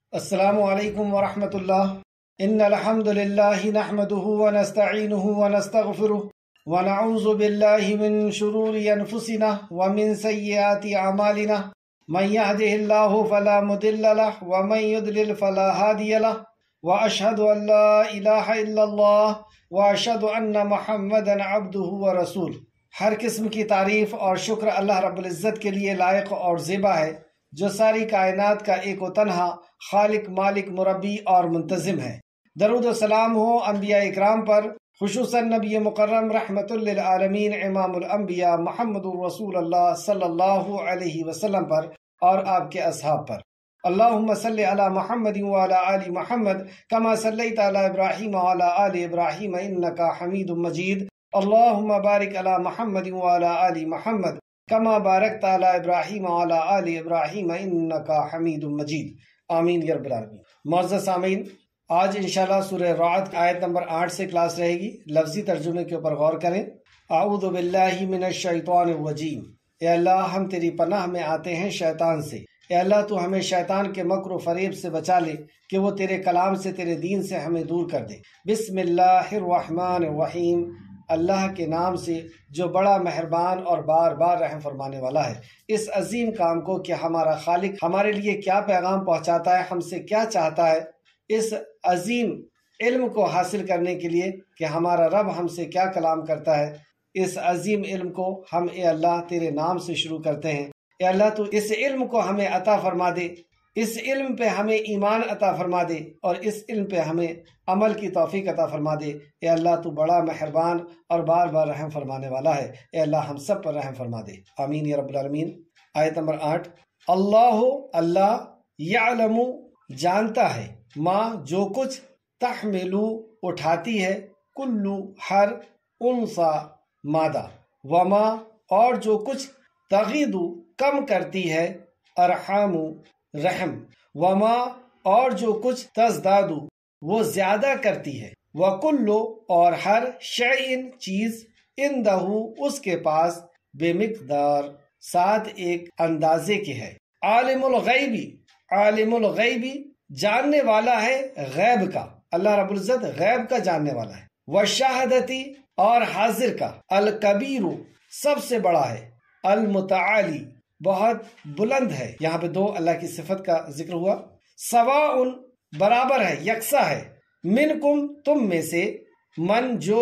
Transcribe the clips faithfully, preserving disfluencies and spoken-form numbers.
السلام علیکم ورحمۃ اللہ۔ ان الحمد للہ نحمده ونستعینه ونستغفره ونعوذ باللہ من شرور انفسنا ومن سیئات اعمالنا من يهده الله فلا مضل له ومن يضلل فلا هادي له واشهد ان لا الہ الا اللہ واشهد ان محمدا عبدہ ورسولہ۔ ہر قسم کی تعریف اور شکر اللہ رب العزت کے لیے لائق اور زیبا ہے، جو ساری کائنات کا ایک و تنہا خالق، مالک، مربی اور منتظم ہے۔ درود و سلام ہو انبیاء اکرام پر، خصوصاً نبی مکرم رحمت للعالمین امام الانبیاء محمد رسول اللہ صلی اللہ علیہ وسلم پر اور آپ کے اصحاب پر۔ اللہم صلی علی محمد وعلی آل محمد کما صلیت علی ابراہیم وعلی آل ابراہیم انکا حمید مجید۔ اللہم بارک علی محمد وعلی آل محمد کما بارکت علی ابراہیم وعلی آل ابراہیم انکا حمید مجید، آمین یا رب العالمین۔ معزز سامعین، آج انشاءاللہ سورہ رعد آیت نمبر آٹھ سے کلاس رہے گی۔ لفظی ترجمے کے اوپر غور کریں۔ اعوذ باللہ من الشیطان الرجیم، اے اللہ ہم تیری پناہ میں آتے ہیں شیطان سے۔ اے اللہ تو ہمیں شیطان کے مکر و فریب سے بچا لے کہ وہ تیرے کلام سے، تیرے دین سے ہمیں دور کر دے۔ بسم اللہ الرحمن الرحیم، اللہ کے نام سے جو بڑا مہربان اور بار بار رحم فرمانے والا ہے۔ اس عظیم کام کو کہ ہمارا خالق ہمارے لیے کیا پیغام پہنچاتا ہے، ہم سے کیا چاہتا ہے، اس عظیم علم کو حاصل کرنے کے لیے کہ ہمارا رب ہم سے کیا کلام کرتا ہے، اس عظیم علم کو ہم اے اللہ تیرے نام سے شروع کرتے ہیں۔ اے اللہ تو اس علم کو ہمیں عطا فرما دے، اس علم پہ ہمیں ایمان عطا فرما دے اور اس علم پہ ہمیں عمل کی توفیق عطا فرما دے۔ اے اللہ تو بڑا مہربان اور بار بار رحم فرمانے والا ہے۔ اے اللہ ہم سب پر رحم فرما دے، آمین یا رب العالمین۔ آیت نمبر آٹھ، اللہ اللہ یعلم جانتا ہے، ما جو کچھ، تحملو اٹھاتی ہے، کلو ہر، انسا مادہ، وما اور جو کچھ، تغیدو کم کرتی ہے، ارحام رحم، وما اور جو کچھ، تزدادو وہ زیادہ کرتی ہے، وکلو اور ہر، شیئن چیز، اندہو اس کے پاس، بے مقدار ساتھ ایک اندازے کے ہے۔ عالم الغیبی، عالم الغیبی جاننے والا ہے غیب کا، اللہ رب العزت غیب کا جاننے والا ہے۔ والشہادتی اور حاضر کا، الکبیر سب سے بڑا ہے، المتعالی بہت بلند ہے۔ یہاں پہ دو اللہ کی صفت کا ذکر ہوا۔ سواء برابر ہے، یکساں ہے، منکم تم میں سے، من جو،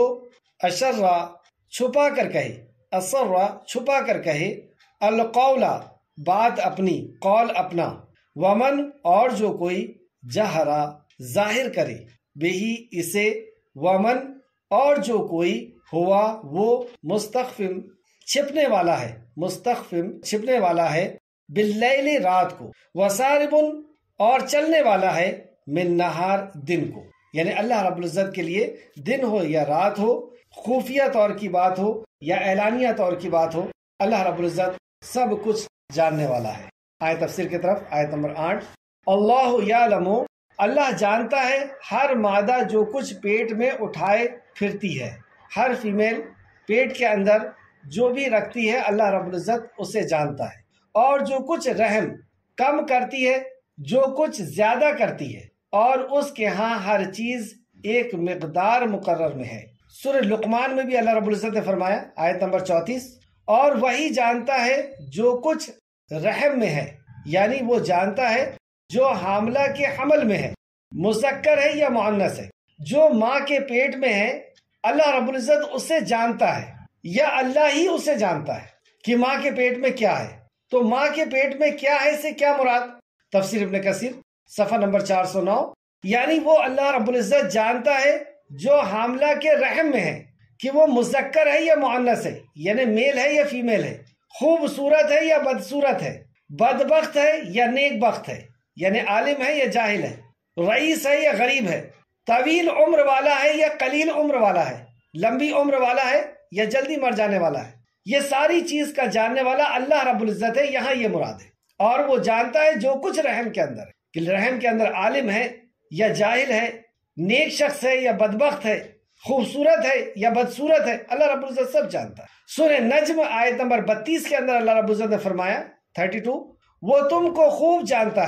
اشرا چھپا کر کہے، اسرا چھپا کر کہے، القول بات اپنی، قول اپنا، ومن اور جو کوئی، جہرا ظاہر کرے، بہی اسے، ومن اور جو کوئی، ہوا وہ، مستخفم چھپنے والا ہے، مستخفم چھپنے والا ہے، باللیل رات کو، وساربن اور چلنے والا ہے، من نہار دن کو۔ یعنی اللہ رب العزت کے لیے دن ہو یا رات ہو، خفیہ طور کی بات ہو یا اعلانیہ طور کی بات ہو، اللہ رب العزت سب کچھ جاننے والا ہے۔ آیت تفسیر کی طرف، آیت نمبر آٹھ، اللہ یعلم اللہ جانتا ہے، ہر مادہ جو کچھ پیٹ میں اٹھائے پھرتی ہے، ہر فیمیل پیٹ کے اندر جو بھی رکھتی ہے اللہ رب العزت اسے جانتا ہے، اور جو کچھ رحم کم کرتی ہے، جو کچھ زیادہ کرتی ہے، اور اس کے ہاں ہر چیز ایک مقدار مقرر میں ہے۔ سورہ لقمان میں بھی اللہ رب العزت نے فرمایا، آیت نمبر چونتیس، اور وہی جانتا ہے جو کچھ رحم میں ہے، یعنی وہ جانتا ہے جو حاملہ کے حمل میں ہے، مذکر ہے یا مؤنث ہے، جو ماں کے پیٹ میں ہے، اللہ رب العزت اسے جانتا ہے، یا اللہ ہی اسے جانتا ہے کہ ماں کے پیٹ میں کیا ہے۔ تو ماں کے پیٹ میں کیا ہے سے کیا مراد؟ تفسیر ابن کثیر صفحہ نمبر چار سو نو، یعنی وہ اللہ رب العزت جانتا ہے جو حاملہ کے رحم میں ہے کہ وہ مذکر ہے یا مؤنث ہے، یعنی میل ہے یا فیمیل ہے، خوبصورت ہے یا بدصورت ہے، بدبخت ہے یا نیک بخت ہے، یعنی عالم ہے یا جاہل ہے، رئیس ہے یا غریب ہے، طویل عمر والا ہے یا قلیل عمر والا ہے، لمبی عمر والا ہے یا جلدی مر جانے والا ہے۔ یہ ساری چیز کا جاننے والا اللہ رب العزت ہے، یہاں یہ مراد ہے۔ اور وہ جانتا ہے جو کچھ رحم کے اندر ہے، کہ رحم کے اندر عالم ہے یا جاہل ہے، نیک شخص ہے یا بدبخت ہے، خوبصورت ہے یا بدصورت ہے، اللہ رب العزت سب جانتا ہے۔ سورہ نجم آیت نمبر بتیس کے اندر اللہ رب العزت نے فرمایا، بتیس، وہ تم کو خوب جانتا ہے،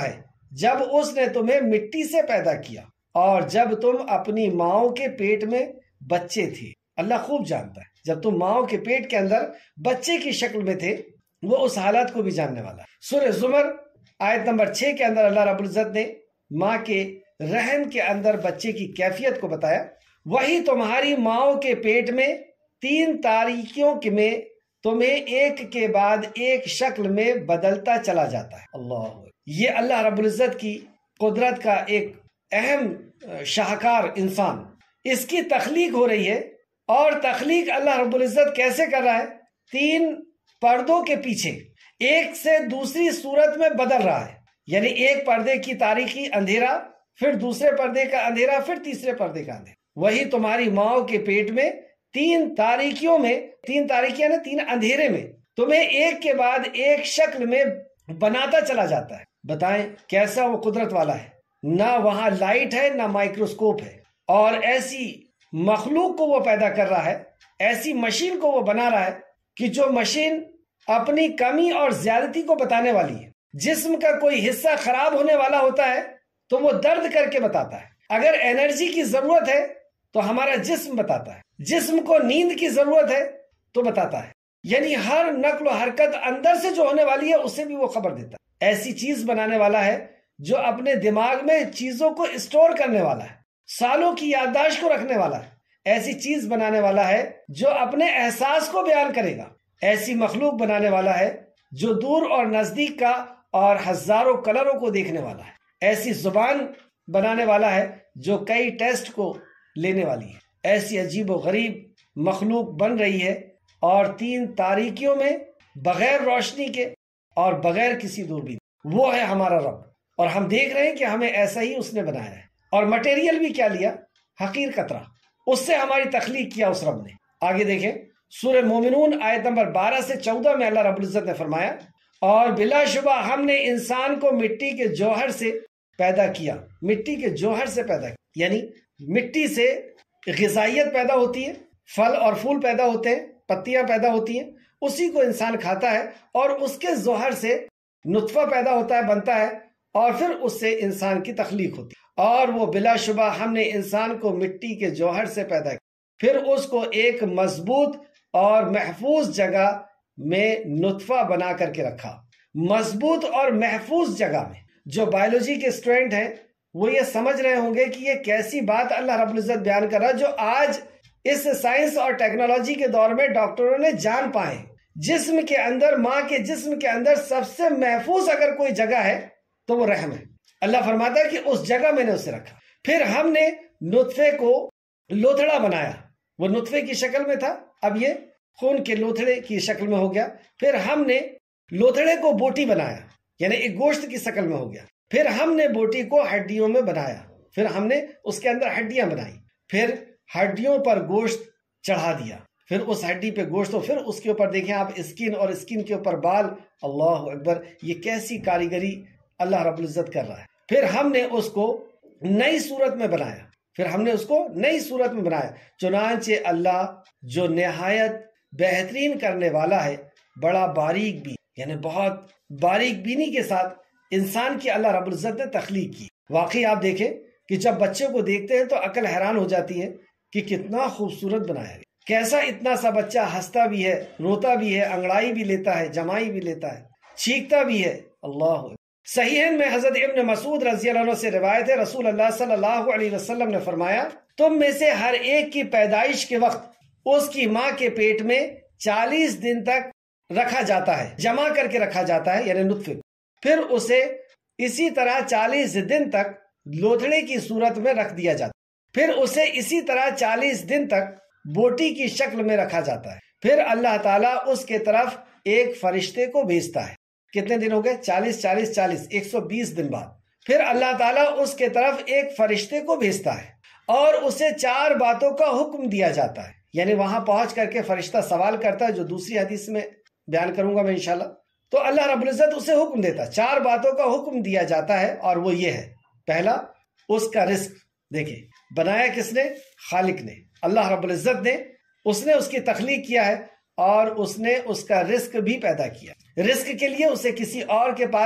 جب اس نے تمہیں مٹی سے پیدا کیا اور جب تم اپنی ماؤں کے پیٹ میں بچے تھے۔ اللہ خوب جانتا ہے جب تم ماؤں کے پیٹ کے اندر بچے کی شکل میں تھے، وہ اس حالات کو بھی جاننے والا ہے۔ سورہ زمر آیت نمبر چھ کے اندر اللہ رب العزت نے ماں کے رحم کے اندر بچے کی کیفیت کو بتایا۔ وہی تمہاری ماؤں کے پیٹ میں تین تاریکیوں میں تمہیں ایک کے بعد ایک شکل میں بدلتا چلا جاتا ہے۔ اللہ یہ اللہ رب العزت کی قدرت کا ایک اہم شاہکار انسان، اس کی تخلیق ہو رہی ہے، اور تخلیق اللہ رب العزت کیسے کر رہا ہے؟ تین پردوں کے پیچھے ایک سے دوسری صورت میں بدل رہا ہے، یعنی ایک پردے کی تاریکی اندھیرا، پھر دوسرے پردے کا اندھیرا، پھر تیسرے پردے کا اندھیرا۔ وہی تمہاری ماؤں کے پیٹ میں تین تاریکیوں میں تین تاریکیاں نا تین اندھیرے میں تمہیں ایک کے بعد ایک شکل میں بناتا چلا جاتا ہے۔ بتائیں کیسا وہ قدرت والا ہے؟ نہ وہاں لائٹ ہے نہ مائکروسکوپ ہے، اور ایسی مخلوق کو وہ پیدا کر رہا ہے، ایسی مشین کو وہ بنا رہا ہے کہ جو مشین اپنی کمی اور زیادتی کو بتانے والی ہے۔ جسم کا کوئی حصہ خراب ہونے والا ہوتا ہے تو وہ درد کر کے بتاتا ہے۔ اگر انرجی کی ضرورت ہے تو ہمارا جسم بتاتا ہے، جسم کو نیند کی ضرورت ہے تو بتاتا ہے، یعنی ہر نقل و حرکت اندر سے جو ہونے والی ہے اسے بھی وہ خبر دیتا ہے۔ ایسی چیز بنانے والا ہے جو اپنے دماغ میں چیزوں کو اسٹور کرنے والا ہے، سالوں کی یادداشت کو رکھنے والا ہے۔ ایسی چیز بنانے والا ہے جو اپنے احساس کو بیان کرے گا۔ ایسی مخلوق بنانے والا ہے جو دور اور نزدیک کا اور ہزاروں کلروں کو دیکھنے والا ہے۔ ایسی زبان بنانے والا ہے جو کئی ٹیسٹ کو لینے والی ہے۔ ایسی عجیب و غریب مخلوق بن رہی ہے، اور تین تاریکیوں میں بغیر روشنی کے اور بغیر کسی دوربین، وہ ہے ہمارا رب، اور ہم دیکھ رہے ہیں کہ ہمیں ایسا ہی اس نے بنایا ہے۔ اور مٹیریل بھی کیا لیا؟ حقیر قطرہ، اس سے ہماری تخلیق کیا اس رب نے۔ آگے دیکھیں سورہ مومنون آیت نمبر بارہ سے چودہ میں اللہ رب العزت نے فرمایا، اور بلا شبہ ہم نے انسان کو مٹی کے جوہر سے پیدا کیا۔ مٹی کے جوہر سے پیدا کیا یعنی مٹی سے غذائیت پیدا ہوتی ہے، پھل اور پھول پیدا ہوتے ہیں، پتیاں پیدا ہوتی ہیں، اسی کو انسان کھاتا ہے، اور اس کے جوہر سے نطفہ پیدا ہوتا ہے، بنتا ہے، اور پھر اس سے انسان کی تخلیق ہوتی ہے۔ اور وہ بلا شبہ ہم نے انسان کو مٹی کے جوہر سے پیدا کیا، پھر اس کو ایک مضبوط اور محفوظ جگہ میں نطفہ بنا کر کے رکھا۔ مضبوط اور محفوظ جگہ میں، جو بائیولوجی کے اسٹوڈنٹ ہیں وہ یہ سمجھ رہے ہوں گے کہ یہ کیسی بات اللہ رب العزت بیان کر رہا ہے، جو آج اس سائنس اور ٹیکنالوجی کے دور میں ڈاکٹروں نے جان پائے۔ جسم کے اندر، ماں کے جسم کے اندر سب سے محفوظ اگر کوئی جگہ ہے تو وہ رحم ہے۔ اللہ فرماتا ہے کہ اس جگہ میں نے اسے رکھا، پھر ہم نے نطفے کو لوتھڑا بنایا۔ وہ نطفے کی شکل میں تھا، اب یہ خون کے لوتھڑے کی شکل میں ہو گیا۔ پھر ہم نے لوتھڑے کو بوٹی بنایا، یعنی ایک گوشت کی شکل میں ہو گیا۔ پھر ہم نے بوٹی کو ہڈیوں میں بنایا، پھر ہم نے اس کے اندر ہڈیاں بنائی، پھر ہڈیوں پر گوشت چڑھا دیا، پھر اس ہڈی پہ گوشت، پھر اس کے اوپر دیکھیں آپ اسکن، اور اسکن کے اوپر بال۔ اللہ اکبر، یہ کیسی کاریگری اللہ رب العزت کر رہا ہے۔ پھر ہم نے اس کو نئی صورت میں بنایا، پھر ہم نے اس کو نئی صورت میں بنایا۔ چنانچہ اللہ جو نہایت بہترین کرنے والا ہے، بڑا باریک بھی، یعنی بہت باریک بینی کے ساتھ انسان کی اللہ رب العزت نے تخلیق کی۔ واقعی آپ دیکھیں کہ جب بچے کو دیکھتے ہیں تو عقل حیران ہو جاتی ہے کہ کتنا خوبصورت بنایا ہے، کیسا اتنا سا بچہ ہنستا بھی ہے، روتا بھی ہے، انگڑائی بھی لیتا ہے، جمائی بھی لیتا ہے، چھینکتا بھی ہے۔ اللہ صحیحین میں حضرت ابن مسعود رضی اللہ عنہ سے روایت ہے، رسول اللہ صلی اللہ علیہ وسلم نے فرمایا، تم میں سے ہر ایک کی پیدائش کے وقت اس کی ماں کے پیٹ میں چالیس دن تک رکھا جاتا ہے، جمع کر کے رکھا جاتا ہے، یعنی نطفے، پھر اسے اسی طرح چالیس دن تک لوتھڑے کی صورت میں رکھ دیا جاتا ہے، پھر اسے اسی طرح چالیس دن تک بوٹی کی شکل میں رکھا جاتا ہے، پھر اللہ تعالیٰ اس کے طرف ایک فرشتے کو بھیجتا ہے۔ کتنے دن ہو گئے؟ چالیس چالیس چالیس ایک سو بیس دن بعد پھر اللہ تعالیٰ اس کے طرف ایک فرشتے کو بھیجتا ہے، اور اسے چار باتوں کا حکم دیا جاتا ہے، یعنی وہاں پہنچ کر کے فرشتہ سوال کرتا ہے، جو دوسری حدیث میں بیان کروں گا میں انشاءاللہ۔ تو اللہ رب العزت اسے حکم دیتا ہے، چار باتوں کا حکم دیا جاتا ہے، اور وہ یہ ہے، پہلا اس کا رزق۔ دیکھیں بنایا کس نے؟ خالق نے، اللہ رب العزت نے، اس نے اس کی تخلیق کیا ہے، اور اس نے اس کا رزق بھی پیدا کیا۔ رزق کے لیے اسے کسی اور کے پاس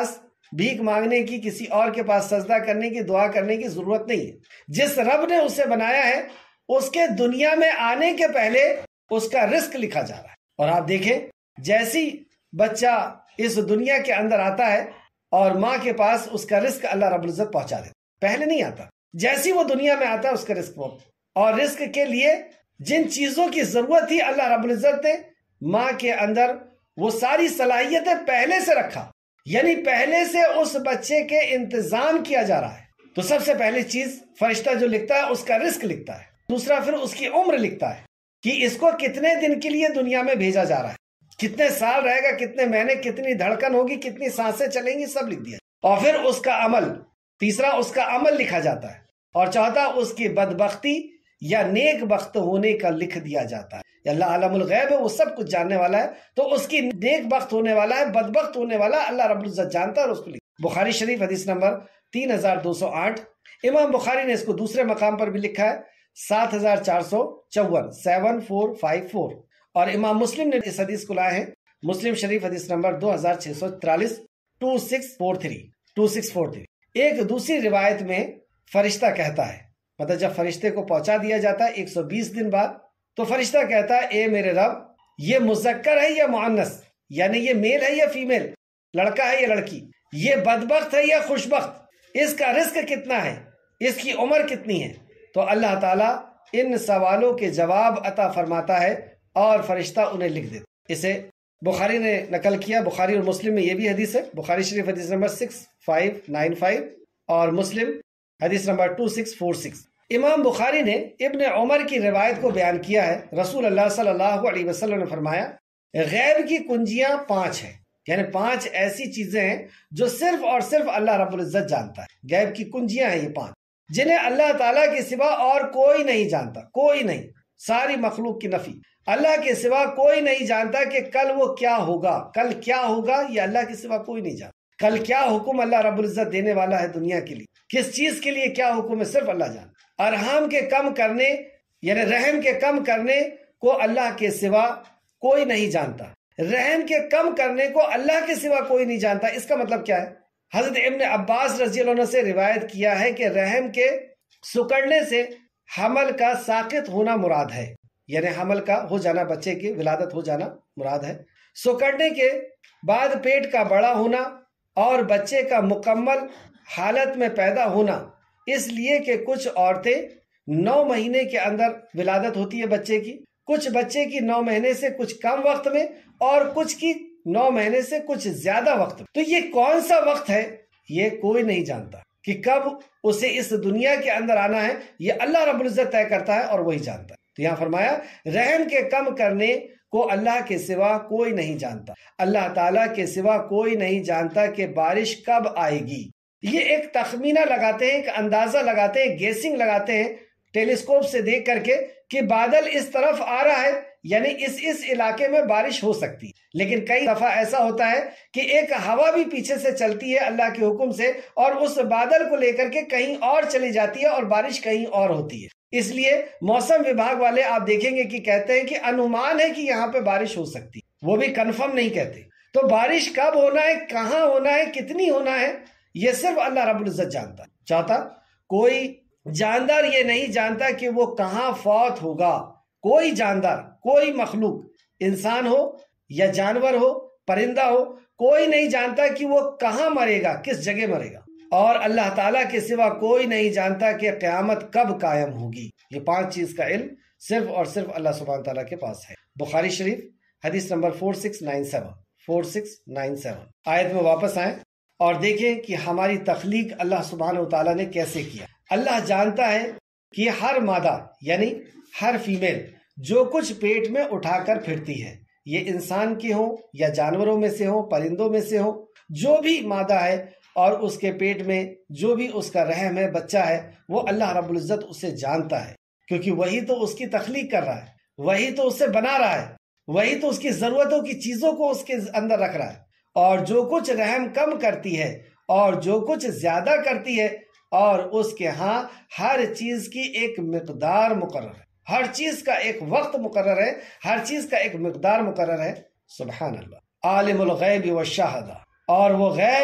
بھیک مانگنے کی، کسی اور کے پاس سجدہ کرنے کی، دعا کرنے کی ضرورت نہیں ہے۔ جس رب نے اسے بنایا ہے اس کے دنیا میں آنے کے پہلے اس کا رزق لکھا جا رہا ہے۔ اور آپ دیکھیں جیسی بچہ اس دنیا کے اندر آتا ہے اور ماں کے پاس اس کا رزق اللہ رب العزت پہنچا دیتا، پہلے نہیں آتا، جیسی وہ دنیا میں آتا ہے اس کا رزق پہنچتا۔ اور رزق کے لیے جن چیزوں کی ضرورت تھی اللہ رب العزت نے ماں کے اندر وہ ساری صلاحیتیں پہلے سے رکھا، یعنی پہلے سے اس بچے کے انتظام کیا جا رہا ہے۔ تو سب سے پہلی چیز فرشتہ جو لکھتا ہے اس کا رزق لکھتا ہے، دوسرا پھر اس کی عمر لکھتا ہے کہ اس کو کتنے دن کے لیے دنیا میں بھیجا جا رہا ہے، کتنے سال رہے گا، کتنے مہینے، کتنی دھڑکن ہوگی، کتنی سانسیں چلیں گی، سب لکھ دیا۔ اور پھر اس کا عمل، تیسرا اس کا عمل لکھا جاتا ہے، اور چوتھا اس کی بدبختی یا نیک بخت ہونے کا لکھ دیا جاتا ہے۔ اللہ عالم الغیب ہے، وہ سب کچھ جاننے والا ہے، تو اس کی نیک بخت ہونے والا ہے، بدبخت ہونے والا اللہ رب العزت جانتا ہے اور اس کو لکھ۔ بخاری شریف حدیث نمبر تین ہزار دو سو آٹھ، امام بخاری نے اس کو دوسرے مقام پر بھی لکھا ہے سات ہزار چار سو چون، سیون فور فائیو فور، اور امام مسلم نے اس حدیث کو لائے ہیں مسلم شریف حدیث نمبر دو ہزار چھ سو ترالیس، two six four three two six four three. ایک دوسری روایت میں فرشتہ کہتا ہے، مطلب جب فرشتے کو پہنچا دیا جاتا ہے ایک سو بیس دن بعد، تو فرشتہ کہتا ہے اے میرے رب، یہ مذکر ہے یا مؤنث، یعنی یہ میل ہے یا فیمیل، لڑکا ہے یا لڑکی، یہ بدبخت ہے یا خوشبخت، اس کا رزق کتنا ہے، اس کی عمر کتنی ہے۔ تو اللہ تعالیٰ ان سوالوں کے جواب عطا فرماتا ہے اور فرشتہ انہیں لکھ دیتا۔ اسے بخاری نے نقل کیا، بخاری اور مسلم میں یہ بھی حدیث ہے، بخاری شریف حدیث نمبر سکس فائیو نائن فائیو اور مسلم حدیث نمبر ٹو سکس فور سکس۔ امام بخاری نے ابن عمر کی روایت کو بیان کیا ہے، رسول اللہ صلی اللہ علیہ وسلم نے فرمایا غیب کی کنجیاں پانچ ہیں، یعنی پانچ ایسی چیزیں ہیں جو صرف اور صرف اللہ رب العزت جانتا ہے۔ غیب کی کنجیاں ہیں یہ پانچ، جنہیں اللہ تعالیٰ کے سوا اور کوئی نہیں جانتا، کوئی نہیں، ساری مخلوق کی نفی، اللہ کے سوا کوئی نہیں جانتا کہ کل وہ کیا ہوگا، کل کیا ہوگا یہ اللہ کے سوا کوئی نہیں جانتا۔ کل کیا حکم اللہ رب العزت دینے والا ہے دنیا کے لیے، کس چیز کے لیے کیا حکم ہے، صرف اللہ جانتا۔ ارحام کے کم کرنے یعنی رحم کے کم کرنے کو اللہ کے سوا کوئی نہیں جانتا، رحم کے کم کرنے کو اللہ کے سوا کوئی نہیں جانتا۔ اس کا مطلب کیا ہے؟ حضرت ابن عباس رضی اللہ عنہ سے روایت کیا ہے کہ رحم کے سکڑنے سے حمل کا ساقط ہونا مراد ہے، یعنی حمل کا ہو جانا، بچے کی ولادت ہو جانا مراد ہے۔ سکڑنے کے بعد پیٹ کا بڑا ہونا اور بچے کا مکمل حالت میں پیدا ہونا، اس لیے کہ کچھ عورتیں نو مہینے کے اندر ولادت ہوتی ہے بچے کی، کچھ بچے کی نو مہینے سے کچھ کم وقت میں اور کچھ کی نو مہینے سے کچھ زیادہ وقت میں۔ تو یہ کون سا وقت ہے یہ کوئی نہیں جانتا، کہ کب اسے اس دنیا کے اندر آنا ہے یہ اللہ رب العزت طے کرتا ہے اور وہی جانتا ہے۔ تو یہاں فرمایا رحم کے کم کرنے کو اللہ کے سوا کوئی نہیں جانتا، اللہ تعالیٰ کے سوا کوئی نہیں جانتا کہ بارش کب آئے گی۔ یہ ایک تخمینہ لگاتے ہیں، ایک اندازہ لگاتے ہیں، گیسنگ لگاتے ہیں ٹیلیسکوپ سے دیکھ کر کے کہ بادل اس طرف آ رہا ہے، یعنی اس اس علاقے میں بارش ہو سکتی ہے۔ لیکن کئی دفعہ ایسا ہوتا ہے کہ ایک ہوا بھی پیچھے سے چلتی ہے اللہ کے حکم سے اور اس بادل کو لے کر کے کہیں اور چلی جاتی ہے اور بارش کہیں اور ہوتی ہے۔ اس لیے موسم وبھاگ والے آپ دیکھیں گے کہ کہتے ہیں کہ انومان ہے کہ یہاں پہ بارش ہو سکتی ہے، وہ بھی کنفرم نہیں کہتے۔ تو بارش کب ہونا ہے، کہاں ہونا ہے، کتنی ہونا ہے، یہ صرف اللہ رب العزت جانتا ہے۔ چاہتا کوئی جاندار یہ نہیں جانتا کہ وہ کہاں فوت ہوگا، کوئی جاندار، کوئی مخلوق، انسان ہو یا جانور ہو، پرندہ ہو، کوئی نہیں جانتا کہ وہ کہاں مرے گا، کس جگہ مرے گا، اور اللہ تعالیٰ کے سوا کوئی نہیں جانتا کہ قیامت کب قائم ہوگی۔ یہ پانچ چیز کا علم صرف اور صرف اللہ سبحانہ تعالیٰ کے پاس ہے۔ بخاری شریف حدیث نمبر four six nine seven four six nine seven. آیت میں واپس آئیں اور دیکھیں کہ ہماری تخلیق اللہ سبحانہ تعالیٰ نے کیسے کیا۔ اللہ جانتا ہے کہ ہر مادہ یعنی ہر فیمیل جو کچھ پیٹ میں اٹھا کر پھرتی ہے، یہ انسان کی ہو یا جانوروں میں سے ہو، پرندوں میں سے ہو، جو بھی مادہ ہے اور اس کے پیٹ میں جو بھی اس کا رحم ہے، بچہ ہے، وہ اللہ رب العزت اسے جانتا ہے، کیونکہ وہی تو اس کی تخلیق کر رہا ہے، وہی تو اسے بنا رہا ہے، وہی تو اس کی ضرورتوں کی چیزوں کو اس کے اندر رکھ رہا ہے۔ اور جو کچھ رحم کم کرتی ہے اور جو کچھ زیادہ کرتی ہے، اور اس کے ہاں ہر چیز کی ایک مقدار مقرر ہے، ہر چیز کا ایک وقت مقرر ہے، ہر چیز کا ایک مقدار مقرر ہے۔ سبحان اللہ۔ عالم الغیب والشہادہ، اور وہ غیب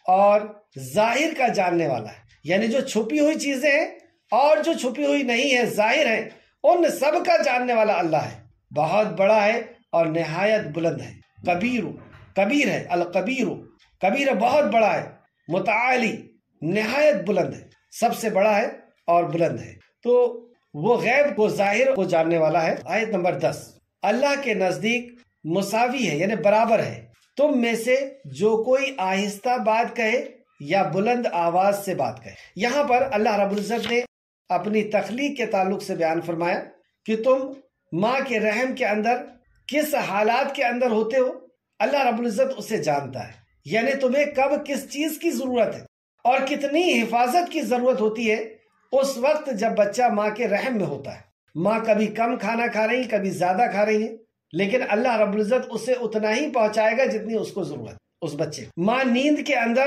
اور ظاہر کا جاننے والا ہے، یعنی جو چھپی ہوئی چیزیں ہیں اور جو چھپی ہوئی نہیں ہے، ظاہر ہیں، ان سب کا جاننے والا اللہ ہے، بہت بڑا ہے اور نہایت بلند ہے۔ کبیر کبیر ہے، الکبیر کبیر ہے، بہت بڑا ہے، متعالی نہایت بلند ہے، سب سے بڑا ہے اور بلند ہے۔ تو وہ غیب کو ظاہر کو جاننے والا ہے۔ آیت نمبر دس، اللہ کے نزدیک مساوی ہے یعنی برابر ہے تم میں سے جو کوئی آہستہ بات کہے یا بلند آواز سے بات کہے۔ یہاں پر اللہ رب العزت نے اپنی تخلیق کے تعلق سے بیان فرمایا کہ تم ماں کے رحم کے اندر کس حالات کے اندر ہوتے ہو، اللہ رب العزت اسے جانتا ہے، یعنی تمہیں کب کس چیز کی ضرورت ہے اور کتنی حفاظت کی ضرورت ہوتی ہے اس وقت جب بچہ ماں کے رحم میں ہوتا ہے۔ ماں کبھی کم کھانا کھا رہی، کبھی زیادہ کھا رہی ہے، لیکن اللہ رب العزت اسے اتنا ہی پہنچائے گا جتنی اس کو ضرورت اس بچے۔ ماں نیند کے اندر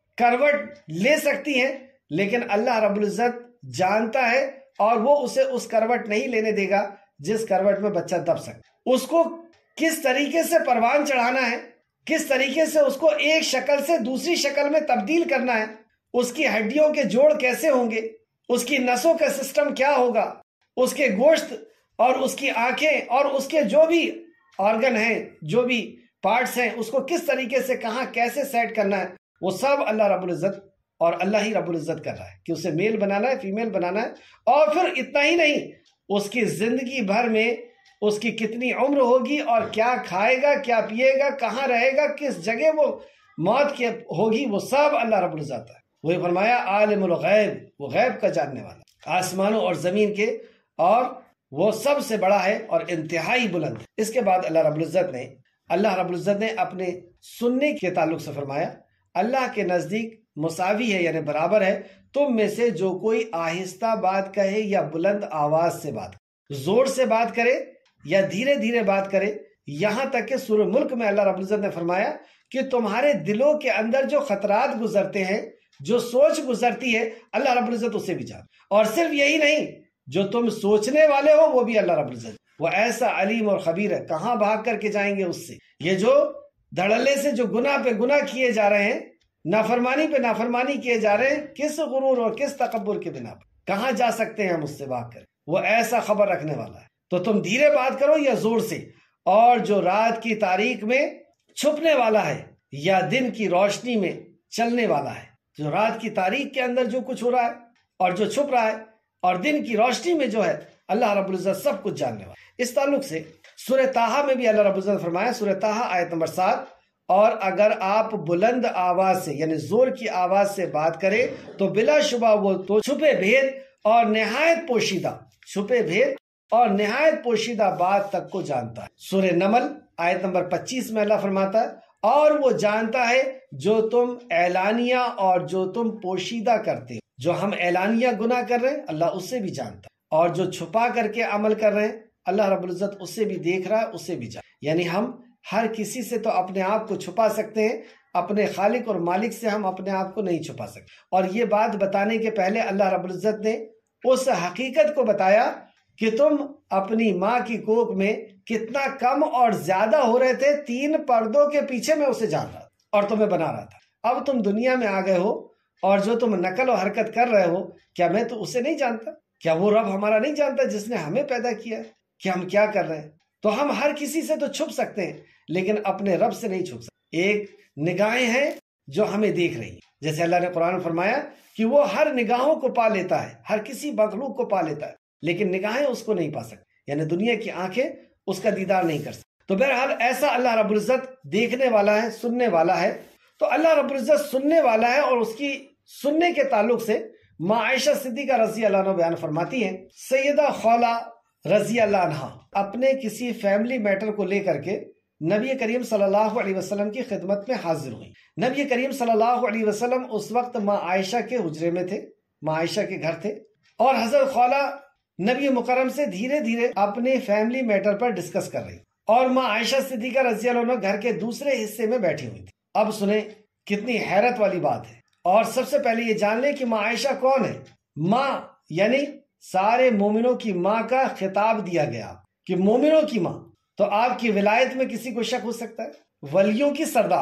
کروٹ لے سکتی ہے، لیکن اللہ رب العزت جانتا ہے اور وہ اسے اس کروٹ نہیں لینے دے گا جس کروٹ میں بچہ دب سکے۔ اس کو کس طریقے سے پروان چڑھانا ہے، کس طریقے سے اس کو ایک شکل سے دوسری شکل میں تبدیل کرنا ہے، اس کی ہڈیوں کے جوڑ کیسے ہوں گے، اس کی نسوں کا سسٹم کیا ہوگا، اس کے گوشت اور اس کی آنکھیں اور اس کے جو بھی آرگن ہیں، جو بھی پارٹس ہیں، اس کو کس طریقے سے کہاں کیسے سیٹ کرنا ہے، وہ سب اللہ رب العزت اور اللہ ہی رب العزت کر رہا ہے کہ اسے میل بنانا ہے، فیمیل بنانا ہے۔ اور پھر اتنا ہی نہیں، اس کی زندگی بھر میں اس کی کتنی عمر ہوگی اور کیا کھائے گا، کیا پیے گا، کہاں رہے گا، کس جگہ وہ موت کی ہوگی، وہ سب اللہ رب العزت ہے۔ وہی فرمایا عالم الغیب، وہ غیب کا جاننے والا، آسمانوں اور زمین کے، اور وہ سب سے بڑا ہے اور انتہائی بلند۔ اس کے بعد اللہ رب العزت نے اللہ رب العزت نے اپنے سننے کے تعلق سے فرمایا اللہ کے نزدیک مساوی ہے یعنی برابر ہے تم میں سے جو کوئی آہستہ بات کہے یا بلند آواز سے بات کرے، زور سے بات کرے یا دھیرے دھیرے بات کرے، یہاں تک کہ سورہ ملک میں اللہ رب العزت نے فرمایا کہ تمہارے دلوں کے اندر جو خطرات گزرتے ہیں، جو سوچ گزرتی ہے، اللہ رب العزت اسے بھی جان۔ اور صرف یہی نہیں، جو تم سوچنے والے ہو وہ بھی اللہ رب العزت، وہ ایسا علیم اور خبیر ہے، کہاں بھاگ کر کے جائیں گے اس سے۔ یہ جو دھڑلے سے جو گناہ پہ گناہ کیے جا رہے ہیں، نافرمانی پہ نافرمانی کیے جا رہے ہیں، کس غرور اور کس تکبر کے بنا پر کہاں جا سکتے ہیں ہم اس سے بھاگ کر، وہ ایسا خبر رکھنے والا ہے۔ تو تم دھیرے بات کرو یا زور سے۔ اور جو رات کی تاریک میں چھپنے والا ہے یا دن کی روشنی میں چلنے والا ہے، جو رات کی تاریک کے اندر جو کچھ ہو رہا ہے اور جو چھپ رہا ہے اور دن کی روشنی میں جو ہے، اللہ رب العزت سب کچھ جاننے والا ہے۔ اس تعلق سے سورہ طٰہٰ میں بھی اللہ رب العزت فرمایا، سورہ طٰہٰ آیت نمبر سات، اور اگر آپ بلند آواز سے یعنی زور کی آواز سے بات کرے تو بلا شبہ وہ تو چھپے بھید اور نہایت پوشیدہ چھپے بھید اور نہایت پوشیدہ بات تک کو جانتا ہے۔ سورہ نمل آیت نمبر پچیس میں اللہ فرماتا ہے، اور وہ جانتا ہے جو تم اعلانیہ اور جو تم پوشیدہ کرتے ہو۔ جو ہم اعلانیہ گناہ کر رہے ہیں اللہ اس سے بھی جانتا ہے، اور جو چھپا کر کے عمل کر رہے ہیں اللہ رب العزت اس سے بھی دیکھ رہا ہے، اس سے بھی جانتا ہے۔ یعنی ہم ہر کسی سے تو اپنے آپ کو چھپا سکتے ہیں، اپنے خالق اور مالک سے ہم اپنے آپ کو نہیں چھپا سکتے۔ اور یہ بات بتانے کے پہلے اللہ رب العزت نے اس حقیقت کو بتایا کہ تم اپنی ماں کی کوکھ میں کتنا کم اور زیادہ ہو رہے تھے، تین پردوں کے پیچھے میں اسے جان رہا تھا اور تمہیں بنا رہا تھا۔ اب تم دنیا میں آ گئے ہو اور جو تم نقل و حرکت کر رہے ہو، کیا میں تو اسے نہیں جانتا؟ کیا وہ رب ہمارا نہیں جانتا جس نے ہمیں پیدا کیا ہے کہ ہم کیا کر رہے ہیں؟ تو ہم ہر کسی سے تو چھپ سکتے ہیں لیکن اپنے رب سے نہیں چھپ سکتے۔ ایک نگاہیں ہیں جو ہمیں دیکھ رہی ہیں، جیسے اللہ نے قرآن فرمایا کہ وہ ہر نگاہوں کو پا لیتا ہے، ہر کسی مخلوق کو پا لیتا ہے، لیکن نگاہیں اس کو نہیں پا سکتی، یعنی دنیا کی آنکھیں اس کا دیدار نہیں کر سکتی۔ تو بہرحال ایسا اللہ رب العزت دیکھنے والا ہے، سننے والا ہے۔ تو اللہ رب العزت سننے والا ہے، اور اس کی سننے کے تعلق سے ماں عائشہ صدیقہ رضی اللہ عنہ بیان فرماتی ہیں، سیدہ خولہ رضی اللہ عنہ اپنے کسی فیملی میٹر کو لے کر کے نبی کریم صلی اللہ علیہ وسلم کی خدمت میں حاضر ہوئی۔ نبی کریم صلی اللہ علیہ وسلم اس وقت ماں عائشہ کے حجرے میں تھے، ماں عائشہ کے گھر تھے، اور حضرت خولہ نبی مکرم سے دھیرے دھیرے اپنے فیملی میٹر پر ڈسکس کر رہی، اور ماں عائشہ صدیقہ رضی اللہ عنہ گھر کے دوسرے حصے میں بیٹھی ہوئی تھی۔ اب سنیں کتنی حیرت والی بات ہے، اور سب سے پہلے یہ جان لیں کہ ماں عائشہ کون ہے۔ ماں یعنی سارے مومنوں کی ماں کا خطاب دیا گیا کہ مومنوں کی ماں، تو آپ کی ولایت میں کسی کو شک ہو سکتا ہے؟ ولیوں کی سردار،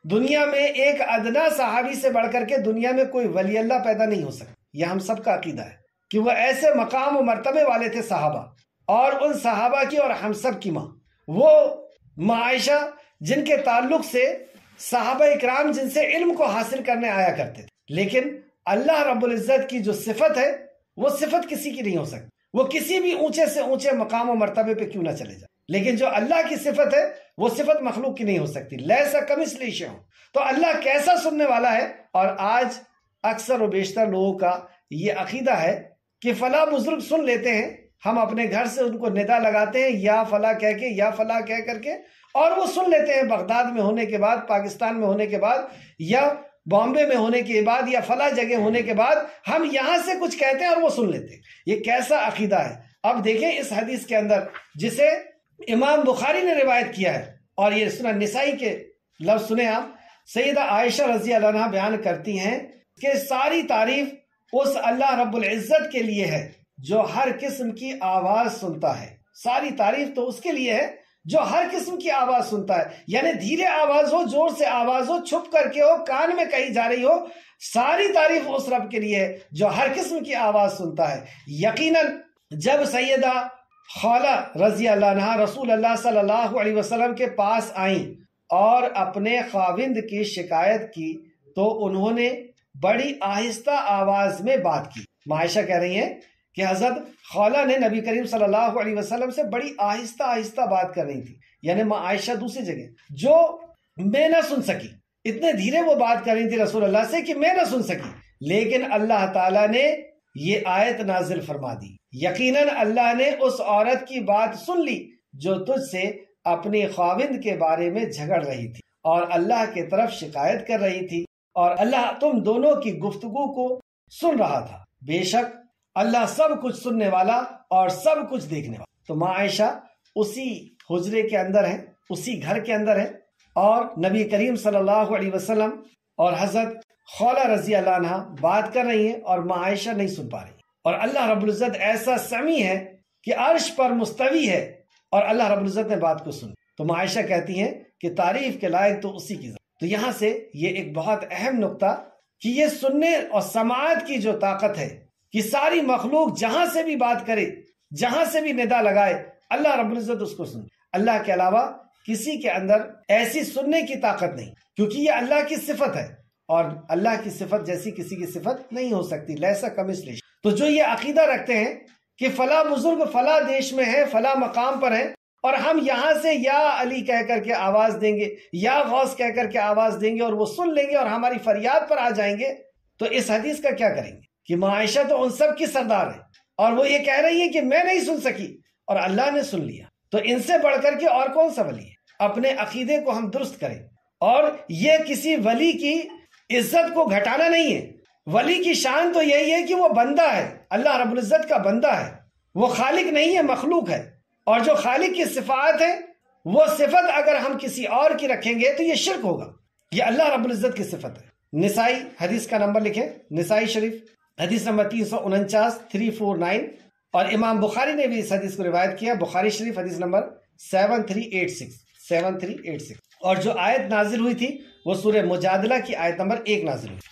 دنیا میں ایک ادنا صحابی سے بڑھ کر کے دنیا میں کوئی ولی اللہ پیدا نہیں ہو سکتا. یہ ہم سب کا عقیدہ ہے کہ وہ ایسے مقام و مرتبے والے تھے صحابہ، اور ان صحابہ کی اور ہم سب کی ماں وہ ماں عائشہ، جن کے تعلق سے صحابہ اکرام جن سے علم کو حاصل کرنے آیا کرتے تھے. لیکن اللہ رب العزت کی جو صفت ہے وہ صفت کسی کی نہیں ہو سکتی. وہ کسی بھی اونچے سے اونچے مقام و مرتبے پہ کیوں نہ چلے جائے، لیکن جو اللہ کی صفت ہے وہ صفت مخلوق کی نہیں ہو سکتی. لیسا کمثلہ شیء. تو اللہ کیسا سننے والا ہے. اور آج اکثر و بیشتر لوگوں کا یہ عقیدہ ہے کہ فلاں بزرگ سن لیتے ہیں، ہم اپنے گھر سے ان کو ندا لگاتے ہیں یا فلاں کہہ کے یا فلاں کہہ کر کے، اور وہ سن لیتے ہیں بغداد میں ہونے کے بعد، پاکستان میں ہونے کے بعد، یا بامبے میں ہونے کے بعد، یا فلاں جگہ ہونے کے بعد ہم یہاں سے کچھ کہتے ہیں اور وہ سن لیتے ہیں. یہ کیسا عقیدہ ہے. اب دیکھیں اس حدیث کے اندر جسے امام بخاری نے روایت کیا ہے، اور یہ سنن نسائی کے لفظ سنیں آپ. سیدہ عائشہ رضی اللہ عنہا بیان کرتی ہیں کہ ساری تعریف اس اللہ رب العزت کے لیے ہے جو ہر قسم کی آواز سنتا ہے. ساری تعریف تو اس کے لیے ہے جو ہر قسم کی آواز سنتا ہے، یعنی دھیرے آواز ہو، زور سے آواز ہو، چھپ کر کے ہو، کان میں کہیں جا رہی ہو، ساری تعریف اس رب کے لیے ہے جو ہر قسم کی آواز سنتا ہے. یقیناً جب سیدہ خولہ رضی اللہ عنہا رسول اللہ صلی اللہ علیہ وسلم کے پاس آئیں اور اپنے خاوند کی شکایت کی تو انہوں نے بڑی آہستہ آواز میں بات کی. عائشہ کہہ رہی ہیں کہ حضرت خولہ نے نبی کریم صلی اللہ علیہ وسلم سے بڑی آہستہ آہستہ بات کر رہی تھی، یعنی ماں عائشہ دوسری جگہ جو میں نہ سن سکی، اتنے دھیرے وہ بات کر رہی تھی رسول اللہ سے کہ میں نہ سن سکی. لیکن اللہ تعالیٰ نے یہ آیت نازل فرما دی، یقیناً اللہ نے اس عورت کی بات سن لی جو تجھ سے اپنے خاوند کے بارے میں جھگڑ رہی تھی اور اللہ کے طرف شکایت کر رہی تھی، اور اللہ تم دونوں کی گفتگو کو سن رہا تھا. بے شک اللہ سب کچھ سننے والا اور سب کچھ دیکھنے والا. تو ماں عائشہ اسی حجرے کے اندر ہے، اسی گھر کے اندر ہے، اور نبی کریم صلی اللہ علیہ وسلم اور حضرت خولہ رضی اللہ عنہ بات کر رہی ہیں اور ماں عائشہ نہیں سن پا رہی. اور اللہ رب العزت ایسا سمیع ہے کہ عرش پر مستوی ہے، اور اللہ رب العزت نے بات کو سن. تو ماں عائشہ کہتی ہیں کہ تعریف کے لائق تو اسی کی ذات. تو یہاں سے یہ ایک بہت اہم نقطہ کہ یہ سننے اور سماعت کی جو طاقت ہے کہ ساری مخلوق جہاں سے بھی بات کرے، جہاں سے بھی ندا لگائے، اللہ رب العزت اس کو سن. اللہ کے علاوہ کسی کے اندر ایسی سننے کی طاقت نہیں، کیونکہ یہ اللہ کی صفت ہے، اور اللہ کی صفت جیسی کسی کی صفت نہیں ہو سکتی. لیسا کمثلہ شیء. تو جو یہ عقیدہ رکھتے ہیں کہ فلاں بزرگ فلاں دیش میں ہے، فلاں مقام پر ہیں، اور ہم یہاں سے یا علی کہہ کر کے آواز دیں گے یا غوث کہہ کر کے آواز دیں گے اور وہ سن لیں گے اور ہماری فریاد پر آ جائیں گے، تو اس حدیث کا کیا کریں گے کہ ماں عائشہ تو ان سب کی سردار ہے اور وہ یہ کہہ رہی ہے کہ میں نہیں سن سکی اور اللہ نے سن لیا. تو ان سے بڑھ کر کے اور کون سا ولی ہے؟ اپنے عقیدے کو ہم درست کریں. اور یہ کسی ولی کی عزت کو گھٹانا نہیں ہے. ولی کی شان تو یہی ہے کہ وہ بندہ ہے، اللہ رب العزت کا بندہ ہے، وہ خالق نہیں ہے، مخلوق ہے. اور جو خالق کی صفات ہے وہ صفت اگر ہم کسی اور کی رکھیں گے تو یہ شرک ہوگا. یہ اللہ رب العزت کی صفت ہے. نسائی حدیث کا نمبر لکھیں، نسائی شریف حدیث نمبر تین سو انچاس تھری فور نائن. اور امام بخاری نے بھی اس حدیث کو روایت کیا، بخاری شریف حدیث نمبر seven three eight six seven three eight six. اور جو آیت نازل ہوئی تھی وہ سورہ مجادلہ کی آیت نمبر ایک نازل ہوئی.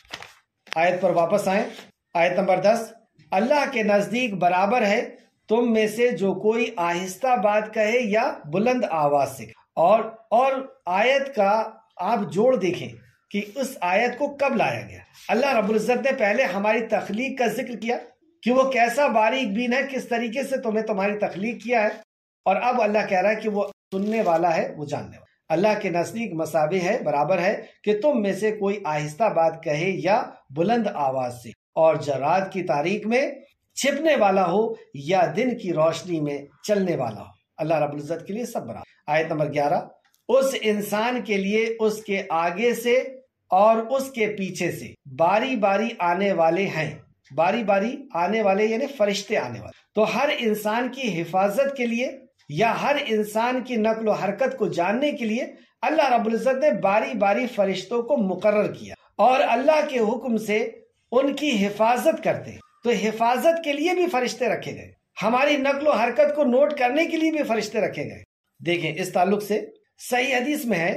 آیت پر واپس آئیں. آیت نمبر دس، اللہ کے نزدیک برابر ہے تم میں سے جو کوئی آہستہ بات کہے یا بلند آواز سے. اور اور آیت کا آپ جوڑ دیکھیں کہ اس آیت کو کب لایا گیا. اللہ رب العزت نے پہلے ہماری تخلیق کا ذکر کیا کہ وہ کیسا باریک بین ہے، کس طریقے سے تمہیں تمہاری تخلیق کیا ہے، اور اب اللہ کہہ رہا ہے کہ وہ سننے والا ہے، وہ جاننے والا. اللہ کے نزدیک مساوی ہے، برابر ہے کہ تم میں سے کوئی آہستہ بات کہے یا بلند آواز سے، اور رات کی تاریک میں چھپنے والا ہو یا دن کی روشنی میں چلنے والا ہو. اللہ رب العزت کے لیے سب برابر. آیت نمبر گیارہ، اس انسان کے لیے اس کے آگے سے اور اس کے پیچھے سے باری باری آنے والے ہیں. باری باری آنے والے یعنی فرشتے آنے والے. تو ہر انسان کی حفاظت کے لیے یا ہر انسان کی نقل و حرکت کو جاننے کے لیے اللہ رب العزت نے باری باری فرشتوں کو مقرر کیا، اور اللہ کے حکم سے ان کی حفاظت کرتے ہیں. تو حفاظت کے لیے بھی فرشتے رکھے گئے، ہماری نقل و حرکت کو نوٹ کرنے کے لیے بھی فرشتے رکھے گئے. دیکھیں اس تعلق سے صحیح حدیث میں ہے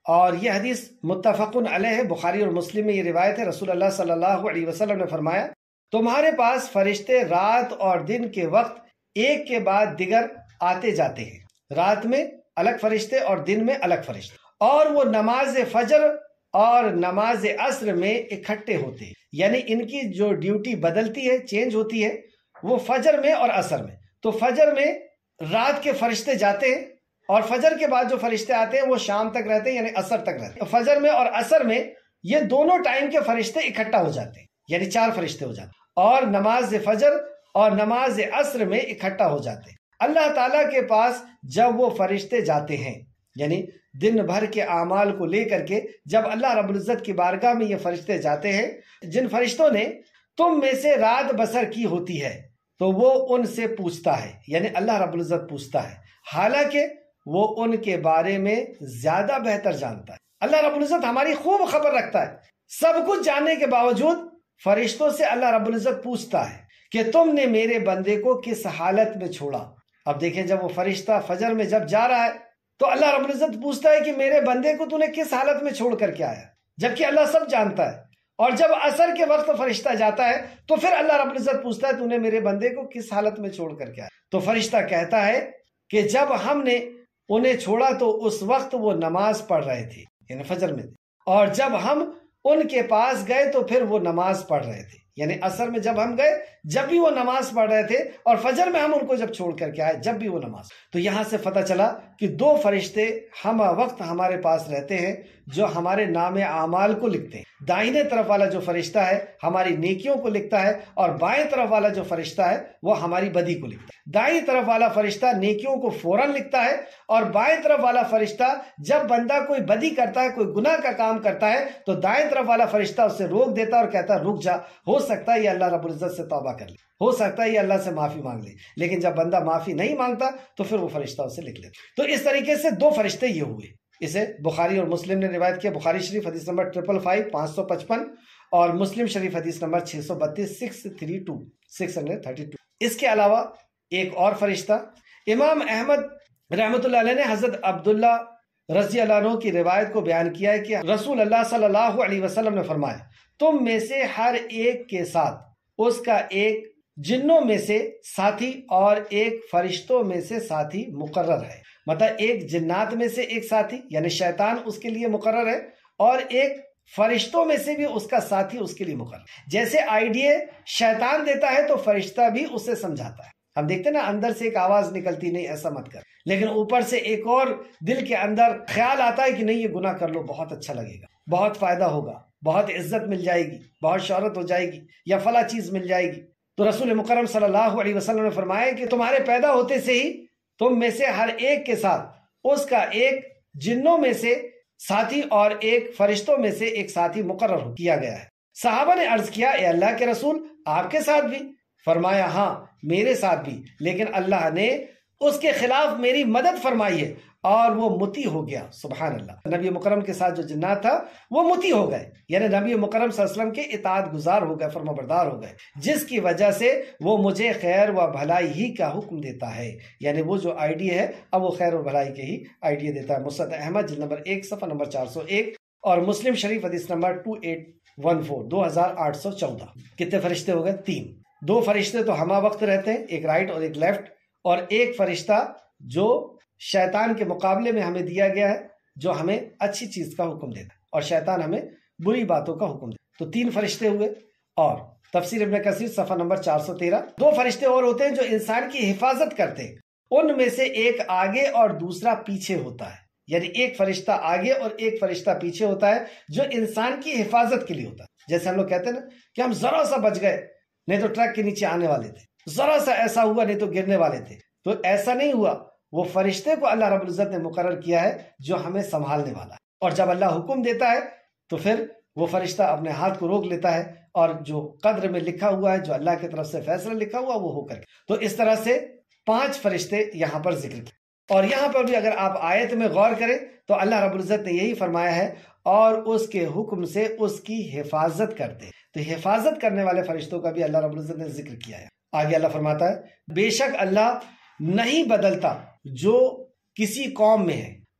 اور یہ حدیث متفقن علیہ ہے، بخاری اور مسلم میں یہ روایت ہے۔ رسول اللہ صلی اللہ علیہ وسلم نے فرمایا تمہارے پاس فرشتے رات اور دن کے وقت ایک کے بعد دیگر آتے جاتے ہیں، رات میں الگ فرشتے اور دن میں الگ فرشتے، اور وہ نماز فجر اور نماز عصر میں اکٹھے ہوتے ہیں، یعنی ان کی جو ڈیوٹی بدلتی ہے، چینج ہوتی ہے، وہ فجر میں اور عصر میں۔ تو فجر میں رات کے فرشتے جاتے ہیں اور فجر کے بعد جو فرشتے آتے ہیں وہ شام تک رہتے ہیں، یعنی عصر تک رہتے ہیں۔ فجر میں اور عصر میں یہ دونوں ٹائم کے فرشتے اکٹھا ہو جاتے ہیں، یعنی چار فرشتے ہو جاتے ہیں، اور نماز فجر اور نماز عصر میں اکٹھا ہو جاتے ہیں۔ اللہ تعالیٰ کے پاس جب وہ فرشتے جاتے ہیں، یعنی دن بھر کے اعمال کو لے کر کے جب اللہ رب العزت کی بارگاہ میں یہ فرشتے جاتے ہیں، جن فرشتوں نے تم میں سے رات بسر کی ہوتی ہے تو وہ ان سے پوچھتا ہے، یعنی اللہ رب العزت پوچھتا ہے، حالانکہ وہ ان کے بارے میں زیادہ بہتر جانتا ہے۔ اللہ رب العزت ہماری خوب خبر رکھتا ہے، سب کچھ جاننے کے باوجود فرشتوں سے اللہ رب العزت پوچھتا ہے کہ تم نے میرے بندے کو کس حالت میں چھوڑا۔ اب دیکھیں، جب وہ فرشتہ فجر میں جب جا رہا ہے تو اللہ رب العزت پوچھتا ہے کہ میرے بندے کو تو نے کس حالت میں چھوڑ کر کے آیا، جبکہ اللہ سب جانتا ہے۔ اور جب عصر کے وقت فرشتہ جاتا ہے تو پھر اللہ رب العزت پوچھتا ہے تو نے میرے بندے کو کس حالت میں چھوڑ کر کے آیا۔ تو فرشتہ کہتا ہے کہ جب ہم نے انہیں چھوڑا تو اس وقت وہ نماز پڑھ رہے تھے، یعنی فجر میں، اور جب ہم ان کے پاس گئے تو پھر وہ نماز پڑھ رہے تھے، یعنی عصر میں جب ہم گئے جب بھی وہ نماز پڑھ رہے تھے، اور فجر میں ہم ان کو جب چھوڑ کر کے آئے جب بھی وہ نماز۔ تو یہاں سے پتہ چلا کہ دو فرشتے ہم وقت ہمارے پاس رہتے ہیں جو ہمارے نام اعمال کو لکھتے ہیں۔ دائیں طرف والا جو فرشتہ ہے ہماری نیکیوں کو لکھتا ہے، اور بائیں طرف والا جو فرشتہ ہے وہ ہماری بدی کو لکھتا ہے۔ دائیں طرف والا فرشتہ نیکیوں کو فوراً لکھتا ہے، اور بائیں طرف والا فرشتہ جب بندہ کوئی بدی کرتا ہے، کوئی گناہ کا کام کرتا ہے، تو دائیں طرف والا فرشتہ اسے روک دیتا ہے اور کہتا ہے رک جا، ہو سکتا ہے یہ اللہ رب العزت سے توبہ کر لے، ہو سکتا ہے یہ اللہ سے معافی مانگ لے۔ لیکن جب بندہ معافی نہیں مانگتا تو پھر وہ فرشتہ اسے لکھ لیتا۔ تو اس طریقے سے دو فرشتے یہ ہوئے۔ اسے بخاری اور مسلم نے روایت کیا، بخاری شریف حدیث نمبر ٹریپل فائیو پانچ سو پچپن، اور مسلم شریف حدیث نمبر چھ سو بتیس six three two six hundred thirty two. اس کے علاوہ ایک اور فرشتہ، امام احمد رحمۃ اللہ علیہ نے حضرت عبداللہ رضی اللہ عنہ کی روایت کو بیان کیا ہے کہ رسول اللہ صلی اللہ علیہ وسلم نے فرمایا تم میں سے ہر ایک کے ساتھ اس کا ایک جنوں میں سے ساتھی اور ایک فرشتوں میں سے ساتھی مقرر ہے۔ مطلب ایک جنات میں سے ایک ساتھی یعنی شیطان اس کے لیے مقرر ہے، اور ایک فرشتوں میں سے بھی اس کا ساتھی اس کے لیے مقرر۔ جیسے آئیڈیا شیطان دیتا ہے تو فرشتہ بھی اسے سمجھاتا ہے۔ ہم دیکھتے ہیں نا، اندر سے ایک آواز نکلتی نہیں ایسا مت کر، لیکن اوپر سے ایک اور دل کے اندر خیال آتا ہے کہ نہیں یہ گناہ کر لو، بہت اچھا لگے گا، بہت فائدہ ہوگا، بہت عزت مل جائے گی، بہت شہرت ہو جائے گی، یا فلاں چیز مل جائے گی۔ تو رسول مکرم صلی اللہ علیہ وسلم نے فرمایا کہ تمہارے پیدا ہوتے سے ہی تم میں سے ہر ایک کے ساتھ اس کا ایک جنوں میں سے ساتھی اور ایک فرشتوں میں سے ایک ساتھی مقرر کیا گیا ہے۔ صحابہ نے عرض کیا اے اللہ کے رسول، آپ کے ساتھ بھی؟ فرمایا ہاں میرے ساتھ بھی، لیکن اللہ نے اس کے خلاف میری مدد فرمائی ہے اور وہ مطیع ہو گیا۔ سبحان اللہ، نبی مکرم کے ساتھ جو جنات تھا وہ مطیع ہو گئے، یعنی نبی مکرم صلی اللہ علیہ وسلم کے اطاعت گزار ہو گئے، فرما بردار ہو گئے، جس کی وجہ سے وہ مجھے خیر و بھلائی ہی کا حکم دیتا ہے۔ یعنی وہ جو آئیڈیا ہے اب وہ خیر و بھلائی کے ہی آئیڈیا دیتا ہے۔ مسند احمد جلد نمبر ایک صفحہ نمبر چار سو ایک، اور مسلم شریف حدیث نمبر دو ہزار آٹھ سو چودہ دو ہزار آٹھ سو چودہ۔ کتنے فرشتے ہو گئے؟ تین۔ دو فرشتے تو ہمہ وقت رہتے ہیں، ایک رائٹ اور ایک لیفٹ، اور ایک فرشتہ جو شیطان کے مقابلے میں ہمیں دیا گیا ہے، جو ہمیں اچھی چیز کا حکم دیتا ہے اور شیطان ہمیں بری باتوں کا حکم دیتا ہے۔ تو تین فرشتے ہوئے۔ اور تفسیر ابن کثیر صفحہ نمبر چار سو تیرہ، دو فرشتے اور ہوتے ہیں جو انسان کی حفاظت کرتے ہیں، ان میں سے ایک آگے اور دوسرا پیچھے ہوتا ہے، یعنی ایک فرشتہ آگے اور ایک فرشتہ پیچھے ہوتا ہے جو انسان کی حفاظت کے لیے ہوتا ہے۔ جیسے ہم لوگ کہتے ہیں نا کہ ہم ذرا سا بچ گئے نہیں تو ٹرک کے نیچے آنے والے تھے، ذرا سا ایسا ہوا نہیں تو گرنے والے تھے، تو ایسا نہیں ہوا۔ وہ فرشتے کو اللہ رب العزت نے مقرر کیا ہے جو ہمیں سنبھالنے والا ہے، اور جب اللہ حکم دیتا ہے تو پھر وہ فرشتہ اپنے ہاتھ کو روک لیتا ہے، اور جو قدر میں لکھا ہوا ہے، جو اللہ کی طرف سے فیصلہ لکھا ہوا وہ ہو کر کے۔ تو اس طرح سے پانچ فرشتے یہاں پر ذکر کیے۔ اور یہاں پر بھی اگر آپ آیت میں غور کریں تو اللہ رب العزت نے یہی فرمایا ہے اور اس کے حکم سے اس کی حفاظت کرتے۔ تو حفاظت کرنے والے فرشتوں کا بھی اللہ رب العزت نے ذکر کیا ہے۔ آگے اللہ فرماتا ہے بے شک اللہ نہیں بدلتا جو کسی قوم میں ہے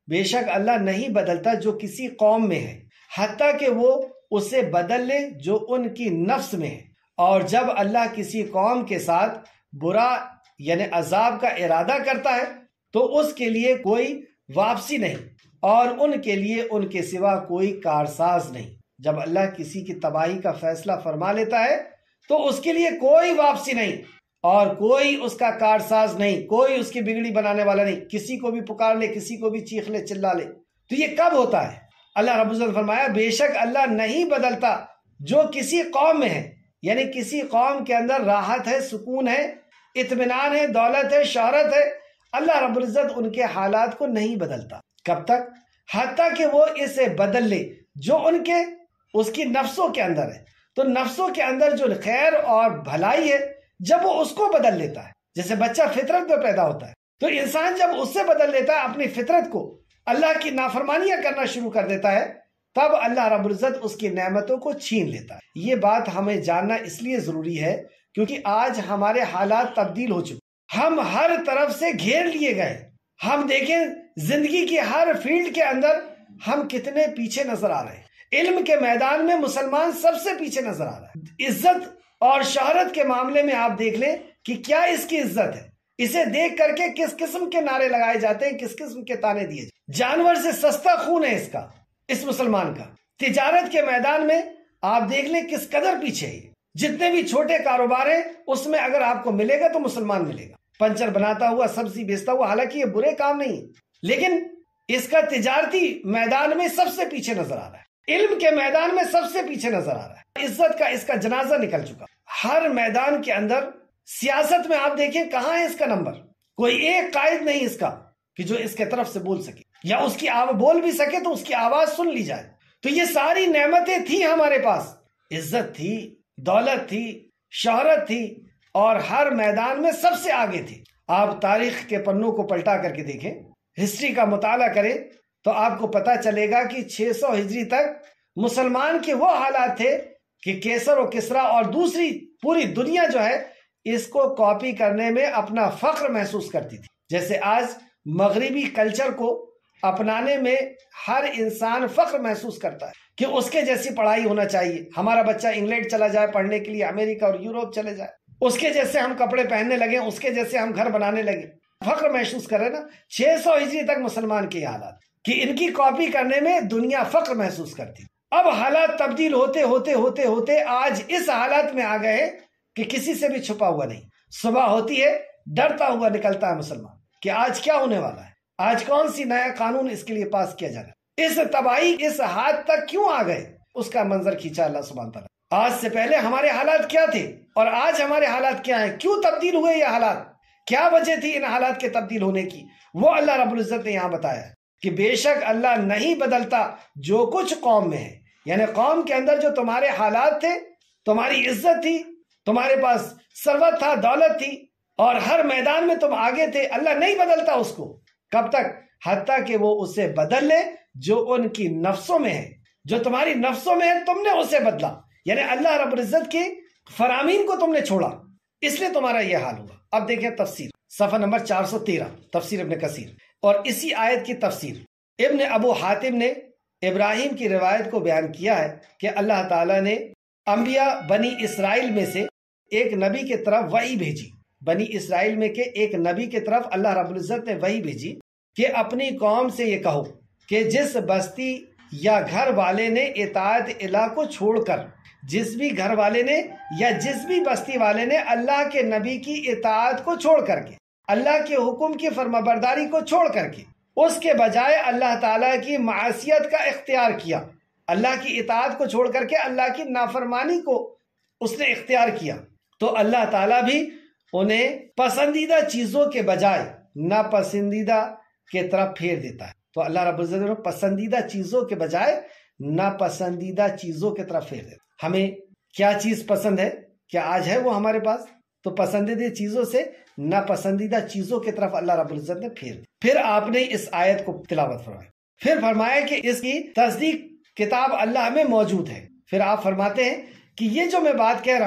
بے شک اللہ نہیں بدلتا جو کسی قوم میں ہے حتیٰ کہ وہ اسے بدل لے جو ان کی نفس میں ہے، اور جب اللہ کسی قوم کے ساتھ برا یعنی عذاب کا ارادہ کرتا ہے تو اس کے لیے کوئی واپسی نہیں اور ان کے لیے ان کے سوا کوئی کارساز نہیں۔ جب اللہ کسی کی تباہی کا فیصلہ فرما لیتا ہے تو اس کے لیے کوئی واپسی نہیں اور کوئی اس کا کارساز نہیں، کوئی اس کی بگڑی بنانے والا نہیں۔ کسی کو بھی پکار لے، کسی کو بھی چیخ لے، چلا لے، تو یہ کب ہوتا ہے؟ اللہ رب العزت فرمایا بے شک اللہ نہیں بدلتا جو کسی قوم میں ہے، یعنی کسی قوم کے اندر راحت ہے، سکون ہے، اطمینان ہے، دولت ہے، شہرت ہے، اللہ رب العزت ان کے حالات کو نہیں بدلتا۔ کب تک؟ حتیٰ کہ وہ اسے بدل لے جو ان کے اس کی نفسوں کے اندر ہے۔ تو نفسوں کے اندر جو خیر اور بھلائی ہے جب وہ اس کو بدل لیتا ہے، جیسے بچہ فطرت میں پیدا ہوتا ہے تو انسان جب اس سے بدل لیتا ہے اپنی فطرت کو، اللہ کی نافرمانیاں کرنا شروع کر دیتا ہے، تب اللہ رب العزت اس کی نعمتوں کو چھین لیتا ہے۔ یہ بات ہمیں جاننا اس لیے ضروری ہے کیونکہ آج ہمارے حالات تبدیل ہو چکے، ہم ہر طرف سے گھیر لیے گئے۔ ہم دیکھیں زندگی کی ہر فیلڈ کے اندر ہم کتنے پیچھے نظر آ رہے ہیں۔ علم کے میدان میں مسلمان سب سے پیچھے نظر آ رہا ہے۔ عزت اور شہرت کے معاملے میں آپ دیکھ لیں کہ کیا اس کی عزت ہے، اسے دیکھ کر کے کس قسم کے نعرے لگائے جاتے ہیں، کس قسم کے تانے دیے جاتے ہیں۔ جانور سے سستا خون ہے اس کا، اس مسلمان کا۔ تجارت کے میدان میں آپ دیکھ لیں کس قدر پیچھے ہے۔ جتنے بھی چھوٹے کاروبار ہیں اس میں اگر آپ کو ملے گا تو مسلمان ملے گا، پنچر بناتا ہوا، سبزی بیچتا ہوا، حالانکہ یہ برے کام نہیں ہے لیکن اس کا تجارتی میدان میں سب سے پیچھے نظر آ رہا ہے، علم کے میدان میں سب سے پیچھے نظر آ رہا ہے۔ عزت کا اس کا جنازہ نکل چکا۔ ہر میدان کے اندر سیاست میں آپ دیکھیں کہاں ہے اس کا نمبر، کوئی ایک قائد نہیں اس کا کہ جو اس کے طرف سے بول سکے یا اس کی آواز بول بھی سکے تو اس کی آواز سن لی جائے۔ تو یہ ساری نعمتیں تھی ہمارے پاس، عزت تھی، دولت تھی، شہرت تھی اور ہر میدان میں سب سے آگے تھی۔ آپ تاریخ کے پنوں کو پلٹا کر کے دیکھیں، ہسٹری کا مطالعہ کریں تو آپ کو پتا چلے گا کہ چھ سو ہجری تک مسلمان کے وہ حالات تھے کہ کیسر و کسرا اور دوسری پوری دنیا جو ہے اس کو کاپی کرنے میں اپنا فخر محسوس کرتی تھی۔ جیسے آج مغربی کلچر کو اپنانے میں ہر انسان فخر محسوس کرتا ہے کہ اس کے جیسی پڑھائی ہونا چاہیے، ہمارا بچہ انگلینڈ چلا جائے پڑھنے کے لیے، امریکہ اور یوروپ چلے جائے، اس کے جیسے ہم کپڑے پہننے لگے، اس کے جیسے ہم گھر بنانے لگے، فخر محسوس کر رہے نا۔ چھ سو ہجری تک مسلمان کے حالات کہ ان کی کاپی کرنے میں دنیا فخر محسوس کرتی۔ اب حالات تبدیل ہوتے ہوتے ہوتے ہوتے آج اس حالات میں آ گئے کہ کسی سے بھی چھپا ہوا نہیں۔ صبح ہوتی ہے ڈرتا ہوا نکلتا ہے مسلمان کہ آج کیا ہونے والا ہے، آج کون سی نیا قانون اس کے لیے پاس کیا جائے گا۔ اس تباہی اس حد تک کیوں آ گئے، اس کا منظر کھینچا اللہ سبحانہ تعالیٰ۔ آج سے پہلے ہمارے حالات کیا تھے اور آج ہمارے حالات کیا ہیں، کیوں تبدیل ہوئے یہ حالات، کیا وجہ تھی ان حالات کے تبدیل ہونے کی، وہ اللہ رب العزت نے یہاں بتایا ہے کہ بے شک اللہ نہیں بدلتا جو کچھ قوم میں ہے، یعنی قوم کے اندر جو تمہارے حالات تھے، تمہاری عزت تھی، تمہارے پاس ثروت تھا، دولت تھی اور ہر میدان میں تم آگے تھے، اللہ نہیں بدلتا اس کو۔ کب تک؟ حتیٰ کہ وہ اسے بدل لے جو ان کی نفسوں میں ہے، جو تمہاری نفسوں میں ہے تم نے اسے بدلا، یعنی اللہ رب العزت کی فرامین کو تم نے چھوڑا، اس لیے تمہارا یہ حال ہوا۔ اب دیکھیں تفسیر صفحہ نمبر چار سو تیرہ، تفسیر ابن کثیر، اور اسی آیت کی تفسیر ابن ابو حاتم نے ابراہیم کی روایت کو بیان کیا ہے کہ اللہ تعالیٰ نے انبیاء بنی اسرائیل میں سے ایک نبی کے طرف وحی بھیجی، بنی اسرائیل میں کے ایک نبی کے طرف اللہ رب العزت نے وحی بھیجی کہ اپنی قوم سے یہ کہو کہ جس بستی یا گھر والے نے اطاعت الہ کو چھوڑ کر، جس بھی گھر والے نے یا جس بھی بستی والے نے اللہ کے نبی کی اطاعت کو چھوڑ کر کے، اللہ کے حکم کی فرمانبرداری کو چھوڑ کر کے، اس کے بجائے اللہ تعالیٰ کی معصیت کا اختیار کیا، اللہ کی اطاعت کو چھوڑ کر کے اللہ کی نافرمانی کو اس نے اختیار کیا، تو اللہ تعالیٰ بھی انہیں پسندیدہ چیزوں کے بجائے ناپسندیدہ کے طرف پھیر دیتا ہے۔ تو اللہ رب العزت نے پسندیدہ چیزوں کے بجائے ناپسندیدہ چیزوں کے طرف پھیر دیتا ہے۔ ہمیں کیا چیز پسند ہے، کیا آج ہے وہ ہمارے پاس؟ تو پسندیدہ چیزوں سے ناپسندیدہ چیزوں کی طرف اللہ رب العزت نے پھیر دیا۔ پھر آپ نے اس آیت کو تلاوت فرمائی، پھر فرمایا کہ اس کی تصدیق کتاب اللہ میں موجود ہے۔ پھر آپ فرماتے ہیں کہ یہ جو میں بات کہہ رہا ہوں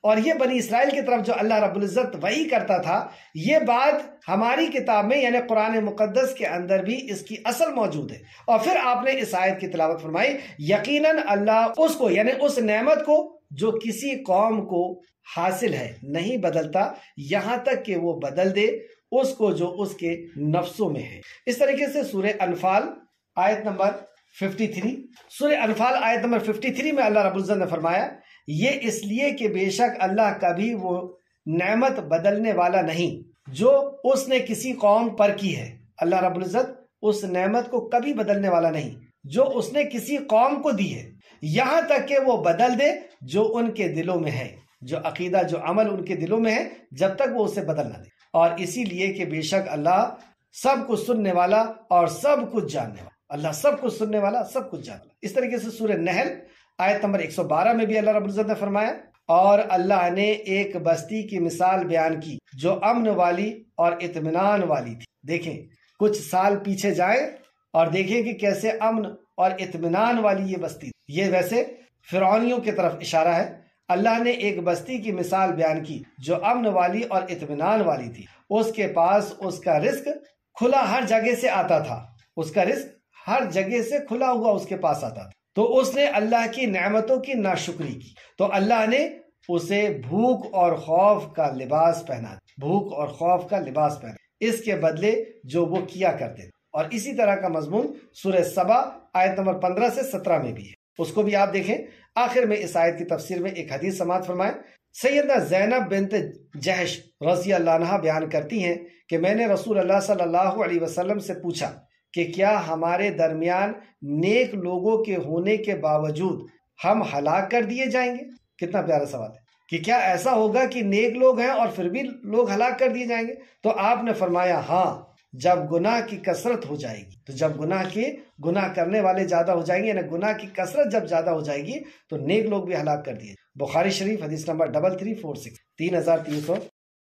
اور یہ بنی اسرائیل کی طرف جو اللہ رب العزت وحی کرتا تھا، یہ بات ہماری کتاب میں یعنی قرآن مقدس کے اندر بھی اس کی اصل موجود ہے۔ اور پھر آپ نے اس آیت کی تلاوت فرمائی، یقیناً اللہ اس کو یعنی اس نعمت کو جو کسی قوم کو حاصل ہے نہیں بدلتا یہاں تک کہ وہ بدل دے اس کو جو اس کے نفسوں میں ہے۔ اس طریقے سے سورہ انفال آیت نمبر ترپن، سورہ انفال آیت نمبر ترپن میں اللہ رب العزت نے فرمایا، یہ اس لیے کہ بے شک اللہ کبھی وہ نعمت بدلنے والا نہیں جو اس نے کسی قوم پر کی ہے۔ اللہ رب العزت اس نعمت کو کبھی بدلنے والا نہیں جو اس نے کسی قوم کو دی ہے، یہاں تک کہ وہ بدل دے جو ان کے دلوں میں ہے، جو عقیدہ جو عمل ان کے دلوں میں ہے، جب تک وہ اسے بدل نہ دے۔ اور اسی لیے کہ بے شک اللہ سب کچھ سننے والا اور سب کچھ جاننے والا، اللہ سب کچھ سننے والا سب کچھ جاننے والا۔ اس طریقے سے سورہ نحل آیت نمبر ایک سو بارہ میں بھی اللہ رب العزت نے فرمایا، اور اللہ نے ایک بستی کی مثال بیان کی جو امن والی اور اطمینان والی تھی۔ دیکھیں کچھ سال پیچھے جائیں اور دیکھیں کہ کیسے امن اور اطمینان والی یہ بستی تھی۔ یہ ویسے فرعونیوں کی طرف اشارہ ہے۔ اللہ نے ایک بستی کی مثال بیان کی جو امن والی اور اطمینان والی تھی، اس کے پاس اس کا رزق کھلا ہر جگہ سے آتا تھا، اس کا رزق ہر جگہ سے کھلا ہوا اس کے پاس آتا تھا، تو اس نے اللہ کی نعمتوں کی ناشکری کی تو اللہ نے اسے بھوک اور خوف کا لباس پہنا، بھوک اور خوف کا لباس پہنا اس کے بدلے جو وہ کیا کرتے تھے۔ اور اسی طرح کا مضمون سورہ سبا آیت نمبر پندرہ سے سترہ میں بھی ہے، اس کو بھی آپ دیکھیں۔ آخر میں اس آیت کی تفسیر میں ایک حدیث سماعت فرمائیں، سیدہ زینب بنت جہش رضی اللہ عنہا بیان کرتی ہیں کہ میں نے رسول اللہ صلی اللہ علیہ وسلم سے پوچھا کہ کیا ہمارے درمیان نیک لوگوں کے ہونے کے باوجود ہم ہلاک کر دیے جائیں گے؟ کتنا پیارا سوال ہے کہ کیا ایسا ہوگا کہ نیک لوگ ہیں اور پھر بھی لوگ ہلاک کر دیے جائیں گے؟ تو آپ نے فرمایا ہاں، جب گناہ کی کثرت ہو جائے گی، تو جب گناہ کے گناہ کرنے والے زیادہ ہو جائیں گے یعنی گناہ کی کثرت جب زیادہ ہو جائے گی تو نیک لوگ بھی ہلاک کر دیے۔ بخاری شریف حدیث نمبر ڈبل تھری فور سکس تین ہزار تین سو۔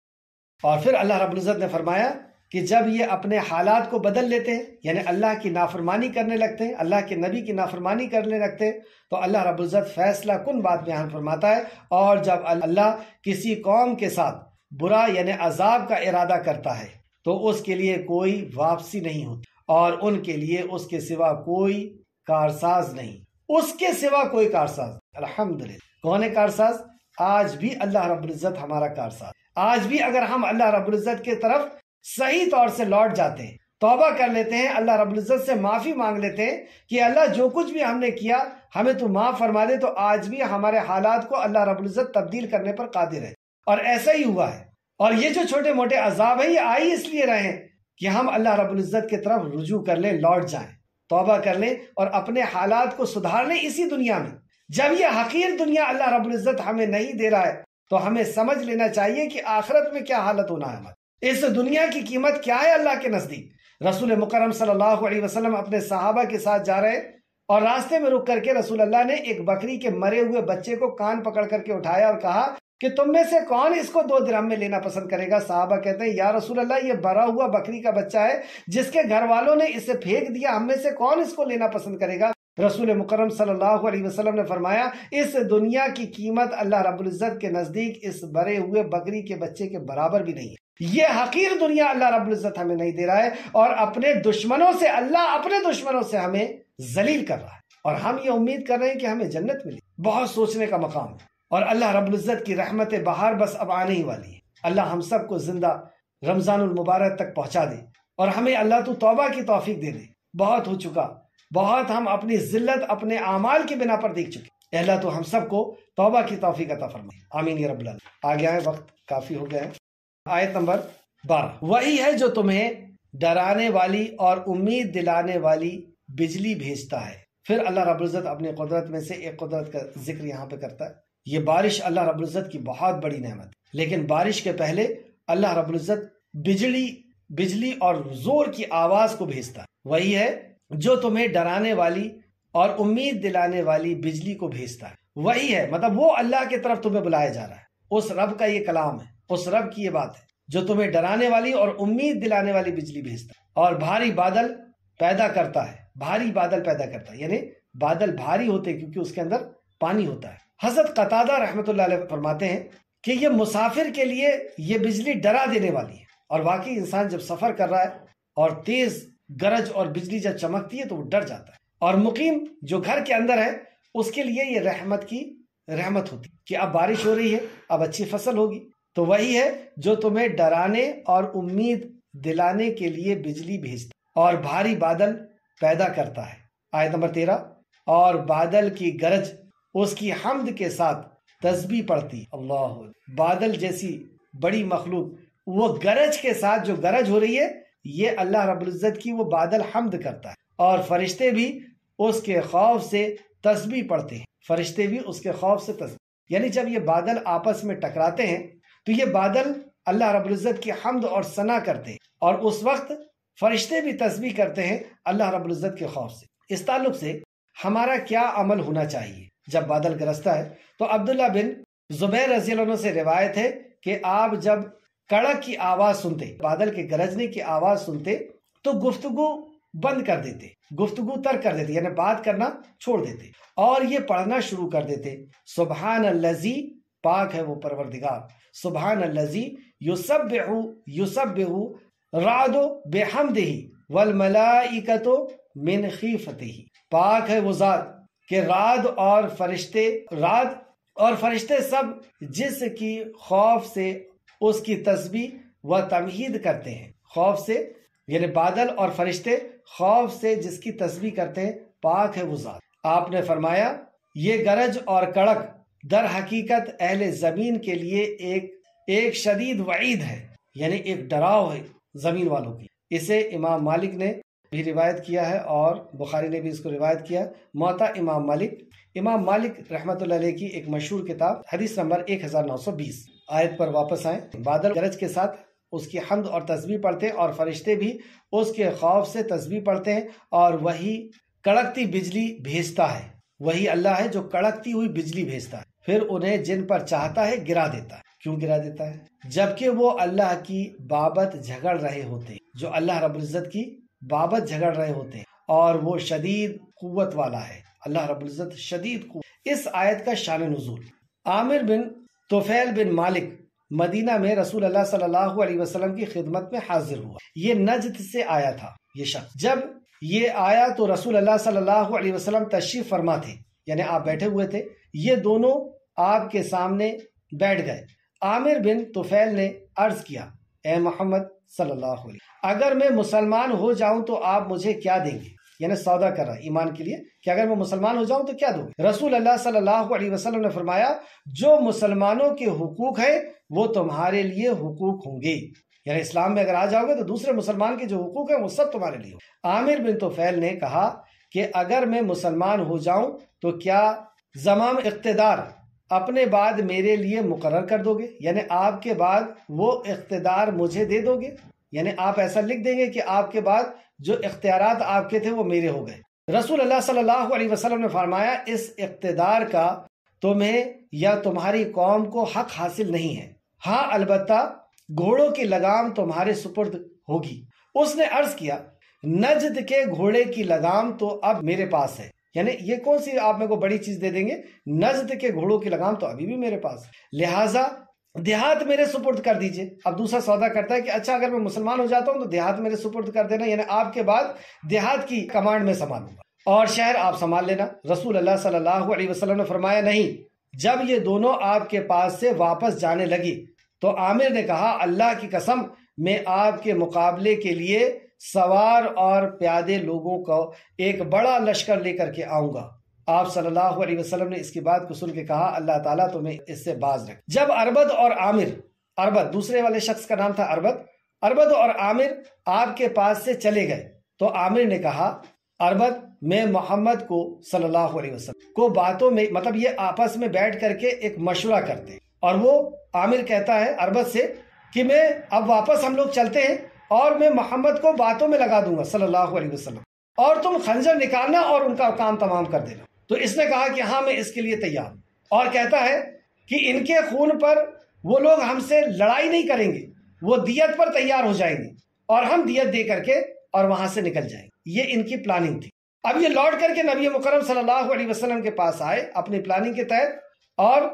اور پھر اللہ رب العزت نے فرمایا کہ جب یہ اپنے حالات کو بدل لیتے ہیں یعنی اللہ کی نافرمانی کرنے لگتے ہیں، اللہ کے نبی کی نافرمانی کرنے لگتے ہیں، تو اللہ رب العزت فیصلہ کن بات بیان فرماتا ہے، اور جب اللہ کسی قوم کے ساتھ برا یعنی عذاب کا ارادہ کرتا ہے تو اس کے لیے کوئی واپسی نہیں ہوتی، اور ان کے لیے اس کے سوا کوئی کارساز نہیں، اس کے سوا کوئی کارساز۔ الحمدللہ کون ہے کارساز؟ آج بھی اللہ رب العزت ہمارا کارساز۔ آج بھی اگر ہم اللہ رب العزت کی طرف صحیح طور سے لوٹ جاتے ہیں، توبہ کر لیتے ہیں، اللہ رب العزت سے معافی مانگ لیتے ہیں کہ اللہ جو کچھ بھی ہم نے کیا ہمیں تو معاف فرما دے، تو آج بھی ہمارے حالات کو اللہ رب العزت تبدیل کرنے پر قادر ہے۔ اور ایسا ہی ہوا ہے، اور یہ جو چھوٹے موٹے عذاب ہیں یہ آئی اس لیے رہے ہیں کہ ہم اللہ رب العزت کی طرف رجوع کر لیں، لوٹ جائیں، توبہ کر لیں اور اپنے حالات کو سدھار لیں اسی دنیا میں۔ جب یہ حقیر دنیا اللہ رب العزت ہمیں نہیں دے رہا ہے تو ہمیں سمجھ لینا چاہیے کہ آخرت میں کیا حالت ہونا ہے ہماری، اس دنیا کی قیمت کیا ہے اللہ کے نزدیک۔ رسول مکرم صلی اللہ علیہ وسلم اپنے صحابہ کے ساتھ جا رہے اور راستے میں رک کر کے رسول اللہ نے ایک بکری کے مرے ہوئے بچے کو کان پکڑ کر کے اٹھایا اور کہا کہ تم میں سے کون اس کو دو درہم میں لینا پسند کرے گا؟ صحابہ کہتے ہیں یا رسول اللہ یہ برا ہوا بکری کا بچہ ہے جس کے گھر والوں نے اسے پھینک دیا، ہم میں سے کون اس کو لینا پسند کرے گا؟ رسول مکرم صلی اللہ علیہ وسلم نے فرمایا اس دنیا کی قیمت اللہ رب العزت کے نزدیک اس برے ہوئے بکری کے بچے کے برابر بھی نہیں ہے۔ یہ حقیر دنیا اللہ رب العزت ہمیں نہیں دے رہا ہے، اور اپنے دشمنوں سے اللہ اپنے دشمنوں سے ہمیں ذلیل کر رہا ہے، اور ہم یہ امید کر رہے ہیں کہ ہمیں جنت ملے۔ بہت سوچنے کا مقام ہے، اور اللہ رب العزت کی رحمت بہار بس اب آنے ہی والی ہے۔ اللہ ہم سب کو زندہ رمضان المبارک تک پہنچا دے، اور ہمیں اللہ تو توبہ کی توفیق دے دے۔ بہت ہو چکا، بہت ہم اپنی ذلت اپنے اعمال کی بنا پر دیکھ چکے۔ اے اللہ تو ہم سب کو توبہ کی توفیق عطا فرمائے، آمین یا رب العالمین۔ آگے آئے، وقت کافی ہو گیا ہے۔ آیت نمبر بارہ، وہی ہے جو تمہیں ڈرانے والی اور امید دلانے والی بجلی بھیجتا ہے۔ پھر اللہ رب العزت اپنی قدرت میں سے ایک قدرت کا ذکر یہاں پہ کرتا ہے۔ یہ بارش اللہ رب العزت کی بہت بڑی نعمت ہے، لیکن بارش کے پہلے اللہ رب العزت بجلی بجلی اور زور کی آواز کو بھیجتا ہے۔ وہی ہے جو تمہیں ڈرانے والی اور امید دلانے والی بجلی کو بھیجتا ہے۔ وہی ہے مطلب وہ اللہ کی طرف تمہیں بلایا جا رہا ہے، اس رب کا یہ کلام ہے، اس رب کی یہ بات ہے جو تمہیں ڈرانے والی اور امید دلانے والی بجلی بھیجتا ہے، اور بھاری بادل پیدا کرتا ہے۔ بھاری بادل پیدا کرتا ہے یعنی بادل بھاری ہوتے کیونکہ اس کے اندر پانی ہوتا ہے۔ حضرت قتادہ رحمۃ اللہ علیہ فرماتے ہیں کہ یہ مسافر کے لیے یہ بجلی ڈرا دینے والی ہے، اور واقعی انسان جب سفر کر رہا ہے اور تیز گرج اور بجلی جب چمکتی ہے تو وہ ڈر جاتا ہے، اور مقیم جو گھر کے اندر ہے اس کے لیے یہ رحمت کی رحمت ہوتی کہ اب بارش ہو رہی ہے، اب اچھی فصل ہوگی۔ تو وہی ہے جو تمہیں ڈرانے اور امید دلانے کے لیے بجلی بھیجتا اور بھاری بادل پیدا کرتا ہے۔ آیت نمبر تیرہ، اور بادل کی گرج اس کی حمد کے ساتھ تسبیح پڑھتی۔ اللہ، بادل جیسی بڑی مخلوق وہ گرج کے ساتھ جو گرج ہو رہی ہے، یہ اللہ رب العزت کی وہ بادل حمد کرتا ہے، اور فرشتے بھی اس کے خوف سے تسبیح پڑھتے ہیں۔ فرشتے بھی اس کے خوف سے تسبیح، یعنی جب یہ بادل آپس میں ٹکراتے ہیں تو یہ بادل اللہ رب العزت کی حمد اور ثنا کرتے ہیں، اور اس وقت فرشتے بھی تسبیح کرتے ہیں اللہ رب العزت کے خوف سے۔ اس تعلق سے ہمارا کیا عمل ہونا چاہیے جب بادل گرجتا ہے؟ تو عبداللہ بن زبیر رضی اللہ عنہ سے روایت ہے کہ آپ جب کڑک کی آواز سنتے، بادل کے گرجنے کی آواز سنتے تو گفتگو بند کر دیتے، گفتگو ترک کر دیتے، یعنی بات کرنا چھوڑ دیتے، اور یہ پڑھنا شروع کر دیتے، سبحان الذی، پاک ہے وہ پروردگار، سبحان الذی یسبح یسبح رعد بحمدہ والملائکۃ من خیفتہ، پاک ہے وہ ذات کہ رعد اور فرشتے رعد اور فرشتے سب جس کی خوف سے اس کی تسبیح و تمہید کرتے ہیں، خوف سے یعنی بادل اور فرشتے خوف سے جس کی تسبیح کرتے ہیں، پاک ہے وہ ذات۔ آپ نے فرمایا یہ گرج اور کڑک در حقیقت اہل زمین کے لیے ایک ایک شدید وعید ہے، یعنی ایک ڈراؤ ہے زمین والوں کی۔ اسے امام مالک نے بھی روایت کیا ہے اور بخاری نے بھی اس کو روایت کیا۔ موطا امام مالک امام مالک رحمۃ اللہ علیہ کی ایک مشہور کتاب، حدیث نمبر ایک ہزار نو سو بیس۔ آیت پر واپس آئیں، بادل گرج کے ساتھ اس کی حمد اور تسبیح پڑھتے ہیں، اور فرشتے بھی اس کے خوف سے تسبیح پڑھتے ہیں، اور وہی کڑکتی بجلی بھیجتا ہے، وہی اللہ ہے جو کڑکتی ہوئی بجلی بھیجتا ہے، پھر انہیں جن پر چاہتا ہے گرا دیتا ہے۔ کیوں گرا دیتا ہے؟ جبکہ وہ اللہ کی بابت جھگڑ رہے ہوتے ہیں، جو اللہ رب العزت کی بابت جھگڑ رہے ہوتے ہیں، اور وہ شدید قوت والا ہے، اللہ رب العزت شدید قوت۔ اس آیت کا شان نزول، عامر بن طفیل بن مالک مدینہ میں رسول اللہ صلی اللہ علیہ وسلم کی خدمت میں حاضر ہوا۔ یہ نجد سے آیا تھا یہ شخص۔ جب یہ آیا تو رسول اللہ صلی اللہ علیہ وسلم تشریف فرما تھے، یعنی آپ بیٹھے ہوئے تھے، یہ دونوں آپ کے سامنے بیٹھ گئے۔ عامر بن طفیل نے عرض کیا، اے محمد صلی اللہ علیہ وسلم، اگر میں مسلمان ہو جاؤں تو آپ مجھے کیا دیں گے؟ یعنی سودا کر رہا ہے ایمان کے لیے کہ اگر میں مسلمان ہو جاؤں تو کیا دوں گے؟ رسول اللہ صلی اللہ علیہ وسلم نے فرمایا، جو مسلمانوں کے حقوق ہے وہ تمہارے لیے حقوق ہوں گے، یعنی اسلام میں اگر آ جاؤ گے تو دوسرے مسلمان کے جو حقوق ہیں وہ سب تمہارے لیے ہوں۔ عامر بن طفیل نے کہا کہ اگر میں مسلمان ہو جاؤں تو کیا زمام اقتدار اپنے بعد میرے لیے مقرر کر دو گے؟ یعنی آپ کے بعد وہ اقتدار مجھے دے دو گے، یعنی آپ ایسا لکھ دیں گے کہ آپ کے بعد جو اختیارات آپ کے تھے وہ میرے ہو گئے۔ رسول اللہ صلی اللہ علیہ وسلم نے فرمایا، اس اقتدار کا تمہیں یا تمہاری قوم کو حق حاصل نہیں ہے، ہاں البتہ گھوڑوں کی لگام تمہارے سپرد ہوگی۔ اس نے عرض کیا، نجد کے گھوڑے کی لگام تو اب میرے پاس ہے، یعنی یہ کون سی آپ میرے کو بڑی چیز دے دیں گے؟ نجد کے گھوڑوں کی لگام تو ابھی بھی میرے پاس ہے، لہٰذا دیہات میرے سپرد کر دیجئے۔ اب دوسرا سودا کرتا ہے کہ اچھا اگر میں مسلمان ہو جاتا ہوں تو دیہات میرے سپرد کر دینا، یعنی آپ کے بعد دیہات کی کمانڈ میں سنبھالوں گا اور شہر آپ سنبھال لینا۔ رسول اللہ صلی اللہ علیہ وسلم نے فرمایا، نہیں۔ جب یہ دونوں آپ کے پاس سے واپس جانے لگی تو عامر نے کہا، اللہ کی قسم میں آپ کے مقابلے کے لیے سوار اور پیادے لوگوں کو ایک بڑا لشکر لے کر کے آؤں گا۔ آپ صلی اللہ علیہ وسلم نے اس کی بات کو سن کے کہا، اللہ تعالیٰ تمہیں اس سے باز رکھے۔ جب اربد اور عامر، اربد دوسرے والے شخص کا نام تھا اربد، اربد اور عامر آپ کے پاس سے چلے گئے تو عامر نے کہا، اربد میں محمد کو صلی اللہ علیہ وسلم کو باتوں میں، مطلب یہ آپس میں بیٹھ کر کے ایک مشورہ کرتے ہیں، اور وہ عامر کہتا ہے اربد سے کہ میں اب واپس ہم لوگ چلتے ہیں اور میں محمد کو باتوں میں لگا دوں گا صلی اللہ علیہ وسلم، اور تم خنجر نکالنا اور ان کا کام تمام کر دینا۔ تو اس نے کہا کہ ہاں میں اس کے لیے تیار ہوں، اور کہتا ہے کہ ان کے خون پر وہ لوگ ہم سے لڑائی نہیں کریں گے، وہ دیت پر تیار ہو جائیں گے اور ہم دیت دے کر کے اور وہاں سے نکل جائیں گے۔ یہ ان کی پلاننگ تھی۔ اب یہ لوٹ کر کے نبی مکرم صلی اللہ علیہ وسلم کے پاس آئے اپنی پلاننگ کے تحت، اور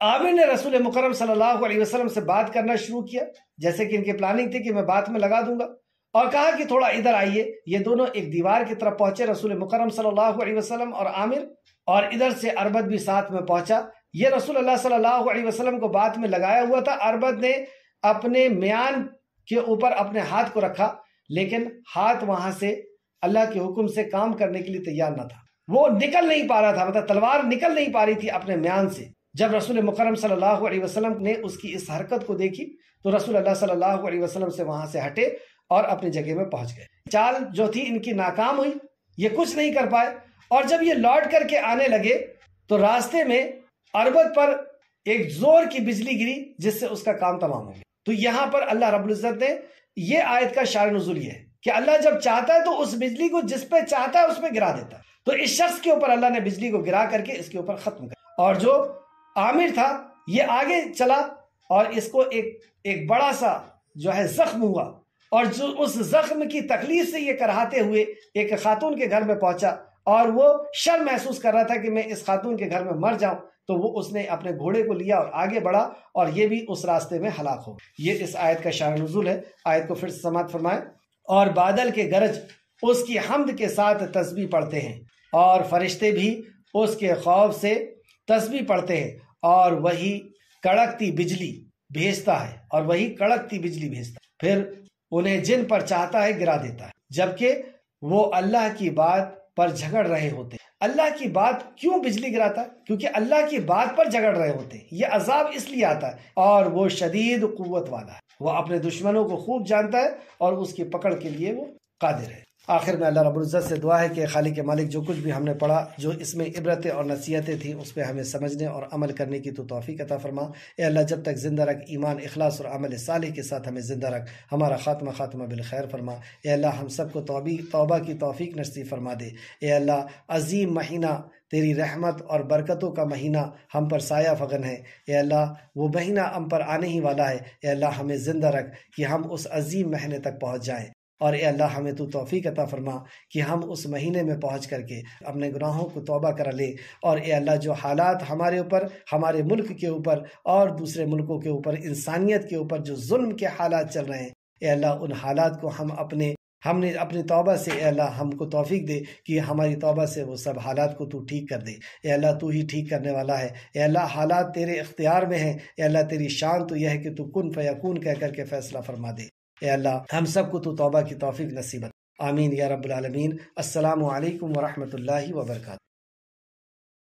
عامر نے رسول مکرم صلی اللہ علیہ وسلم سے بات کرنا شروع کیا، جیسے کہ ان کی پلاننگ تھی کہ میں بات میں لگا دوں گا، اور کہا کہ تھوڑا ادھر آئیے۔ یہ دونوں ایک دیوار کی طرف پہنچے، رسول مکرم صلی اللہ علیہ وسلم اور عامر، اور ادھر سے اربد بھی ساتھ میں پہنچا۔ یہ رسول اللہ صلی اللہ علیہ وسلم کو بات میں لگایا ہوا تھا۔ اربد نے اپنے میان کے اوپر اپنے ہاتھ کو رکھا، لیکن ہاتھ وہاں سے اللہ کے حکم سے کام کرنے کے لیے تیار نہ تھا، وہ نکل نہیں پا رہا تھا، مطلب تلوار نکل نہیں پا رہی تھی اپنے میان سے۔ جب رسول مکرم صلی اللہ علیہ وسلم نے اس کی اس حرکت کو دیکھی تو رسول اللہ صلی اللہ علیہ وسلم سے وہاں سے ہٹے اور اپنی جگہ میں پہنچ گئے۔ چال جو تھی ان کی ناکام ہوئی، یہ کچھ نہیں کر پائے، اور جب یہ لوٹ کر کے آنے لگے تو راستے میں اربد پر ایک زور کی بجلی گری، جس سے اس کا کام تمام ہو گیا۔ تو یہاں پر اللہ رب العزت نے یہ آیت کا شان نزول یہ ہے کہ اللہ جب چاہتا ہے تو اس بجلی کو جس پہ چاہتا ہے اس پہ گرا دیتا ہے۔ تو اس شخص کے اوپر اللہ نے بجلی کو گرا کر کے اس کے اوپر ختم کر، اور جو عامر تھا یہ آگے چلا اور اس کو ایک ایک بڑا سا جو ہے زخم ہوا، اور جو اس زخم کی تکلیف سے یہ کراہتے ہوئے ایک خاتون کے گھر میں پہنچا، اور وہ شرم محسوس کر رہا تھا کہ میں اس خاتون کے گھر میں مر جاؤں، تو وہ اس نے اپنے گھوڑے کو لیا اور آگے بڑھا، اور یہ بھی اس راستے میں ہلاک ہو۔ یہ اس آیت کا شان نزول ہے۔ آیت کو پھر سماعت فرمائیں۔ اور بادل کے گرج اس کی حمد کے ساتھ تسبیح پڑھتے ہیں، اور فرشتے بھی اس کے خوف سے تسبیح پڑھتے ہیں، اور وہی کڑکتی بجلی بھیجتا ہے اور وہی کڑکتی بجلی بھیجتا ہے پھر انہیں جن پر چاہتا ہے گرا دیتا ہے، جبکہ وہ اللہ کی بات پر جھگڑ رہے ہوتے ہیں۔ اللہ کی بات کیوں بجلی گراتا ہے؟ کیونکہ اللہ کی بات پر جھگڑ رہے ہوتے ہیں۔ یہ عذاب اس لیے آتا ہے، اور وہ شدید قوت والا ہے، وہ اپنے دشمنوں کو خوب جانتا ہے اور اس کی پکڑ کے لیے وہ قادر ہے۔ آخر میں اللہ رب العزت سے دعا ہے کہ خالق مالک جو کچھ بھی ہم نے پڑھا، جو اس میں عبرتیں اور نصیحتیں تھیں، اس پہ ہمیں سمجھنے اور عمل کرنے کی تو توفیق عطا فرما۔ اے اللہ جب تک زندہ رکھ، ایمان، اخلاص اور عمل صالح کے ساتھ ہمیں زندہ رکھ، ہمارا خاتمہ خاتمہ بالخیر فرما۔ اے اللہ ہم سب کو توبہ کی توفیق نصیب فرما دے۔ اے اللہ عظیم مہینہ، تیری رحمت اور برکتوں کا مہینہ ہم پر سایہ فغن ہے۔ اے اللہ وہ مہینہ ہم پر آنے ہی والا ہے۔ اے اللہ ہمیں زندہ رکھ کہ ہم اس عظیم مہینے تک پہنچ جائیں، اور اے اللہ ہمیں تو توفیق عطا فرما کہ ہم اس مہینے میں پہنچ کر کے اپنے گناہوں کو توبہ کرا لے۔ اور اے اللہ جو حالات ہمارے اوپر، ہمارے ملک کے اوپر اور دوسرے ملکوں کے اوپر، انسانیت کے اوپر جو ظلم کے حالات چل رہے ہیں، اے اللہ ان حالات کو ہم اپنے ہم نے اپنی توبہ سے، اے اللہ ہم کو توفیق دے کہ ہماری توبہ سے وہ سب حالات کو تو ٹھیک کر دے۔ اے اللہ تو ہی ٹھیک کرنے والا ہے۔ اے اللہ حالات تیرے اختیار میں ہیں۔ اے اللہ تیری شان تو یہ ہے کہ تو کن فیکون کہہ کر کے فیصلہ فرما دے۔ اے اللہ ہم سب کو تو توبہ کی توفیق نصیب۔ آمین یا رب العالمین۔ السلام علیکم ورحمۃ اللہ وبرکاتہ۔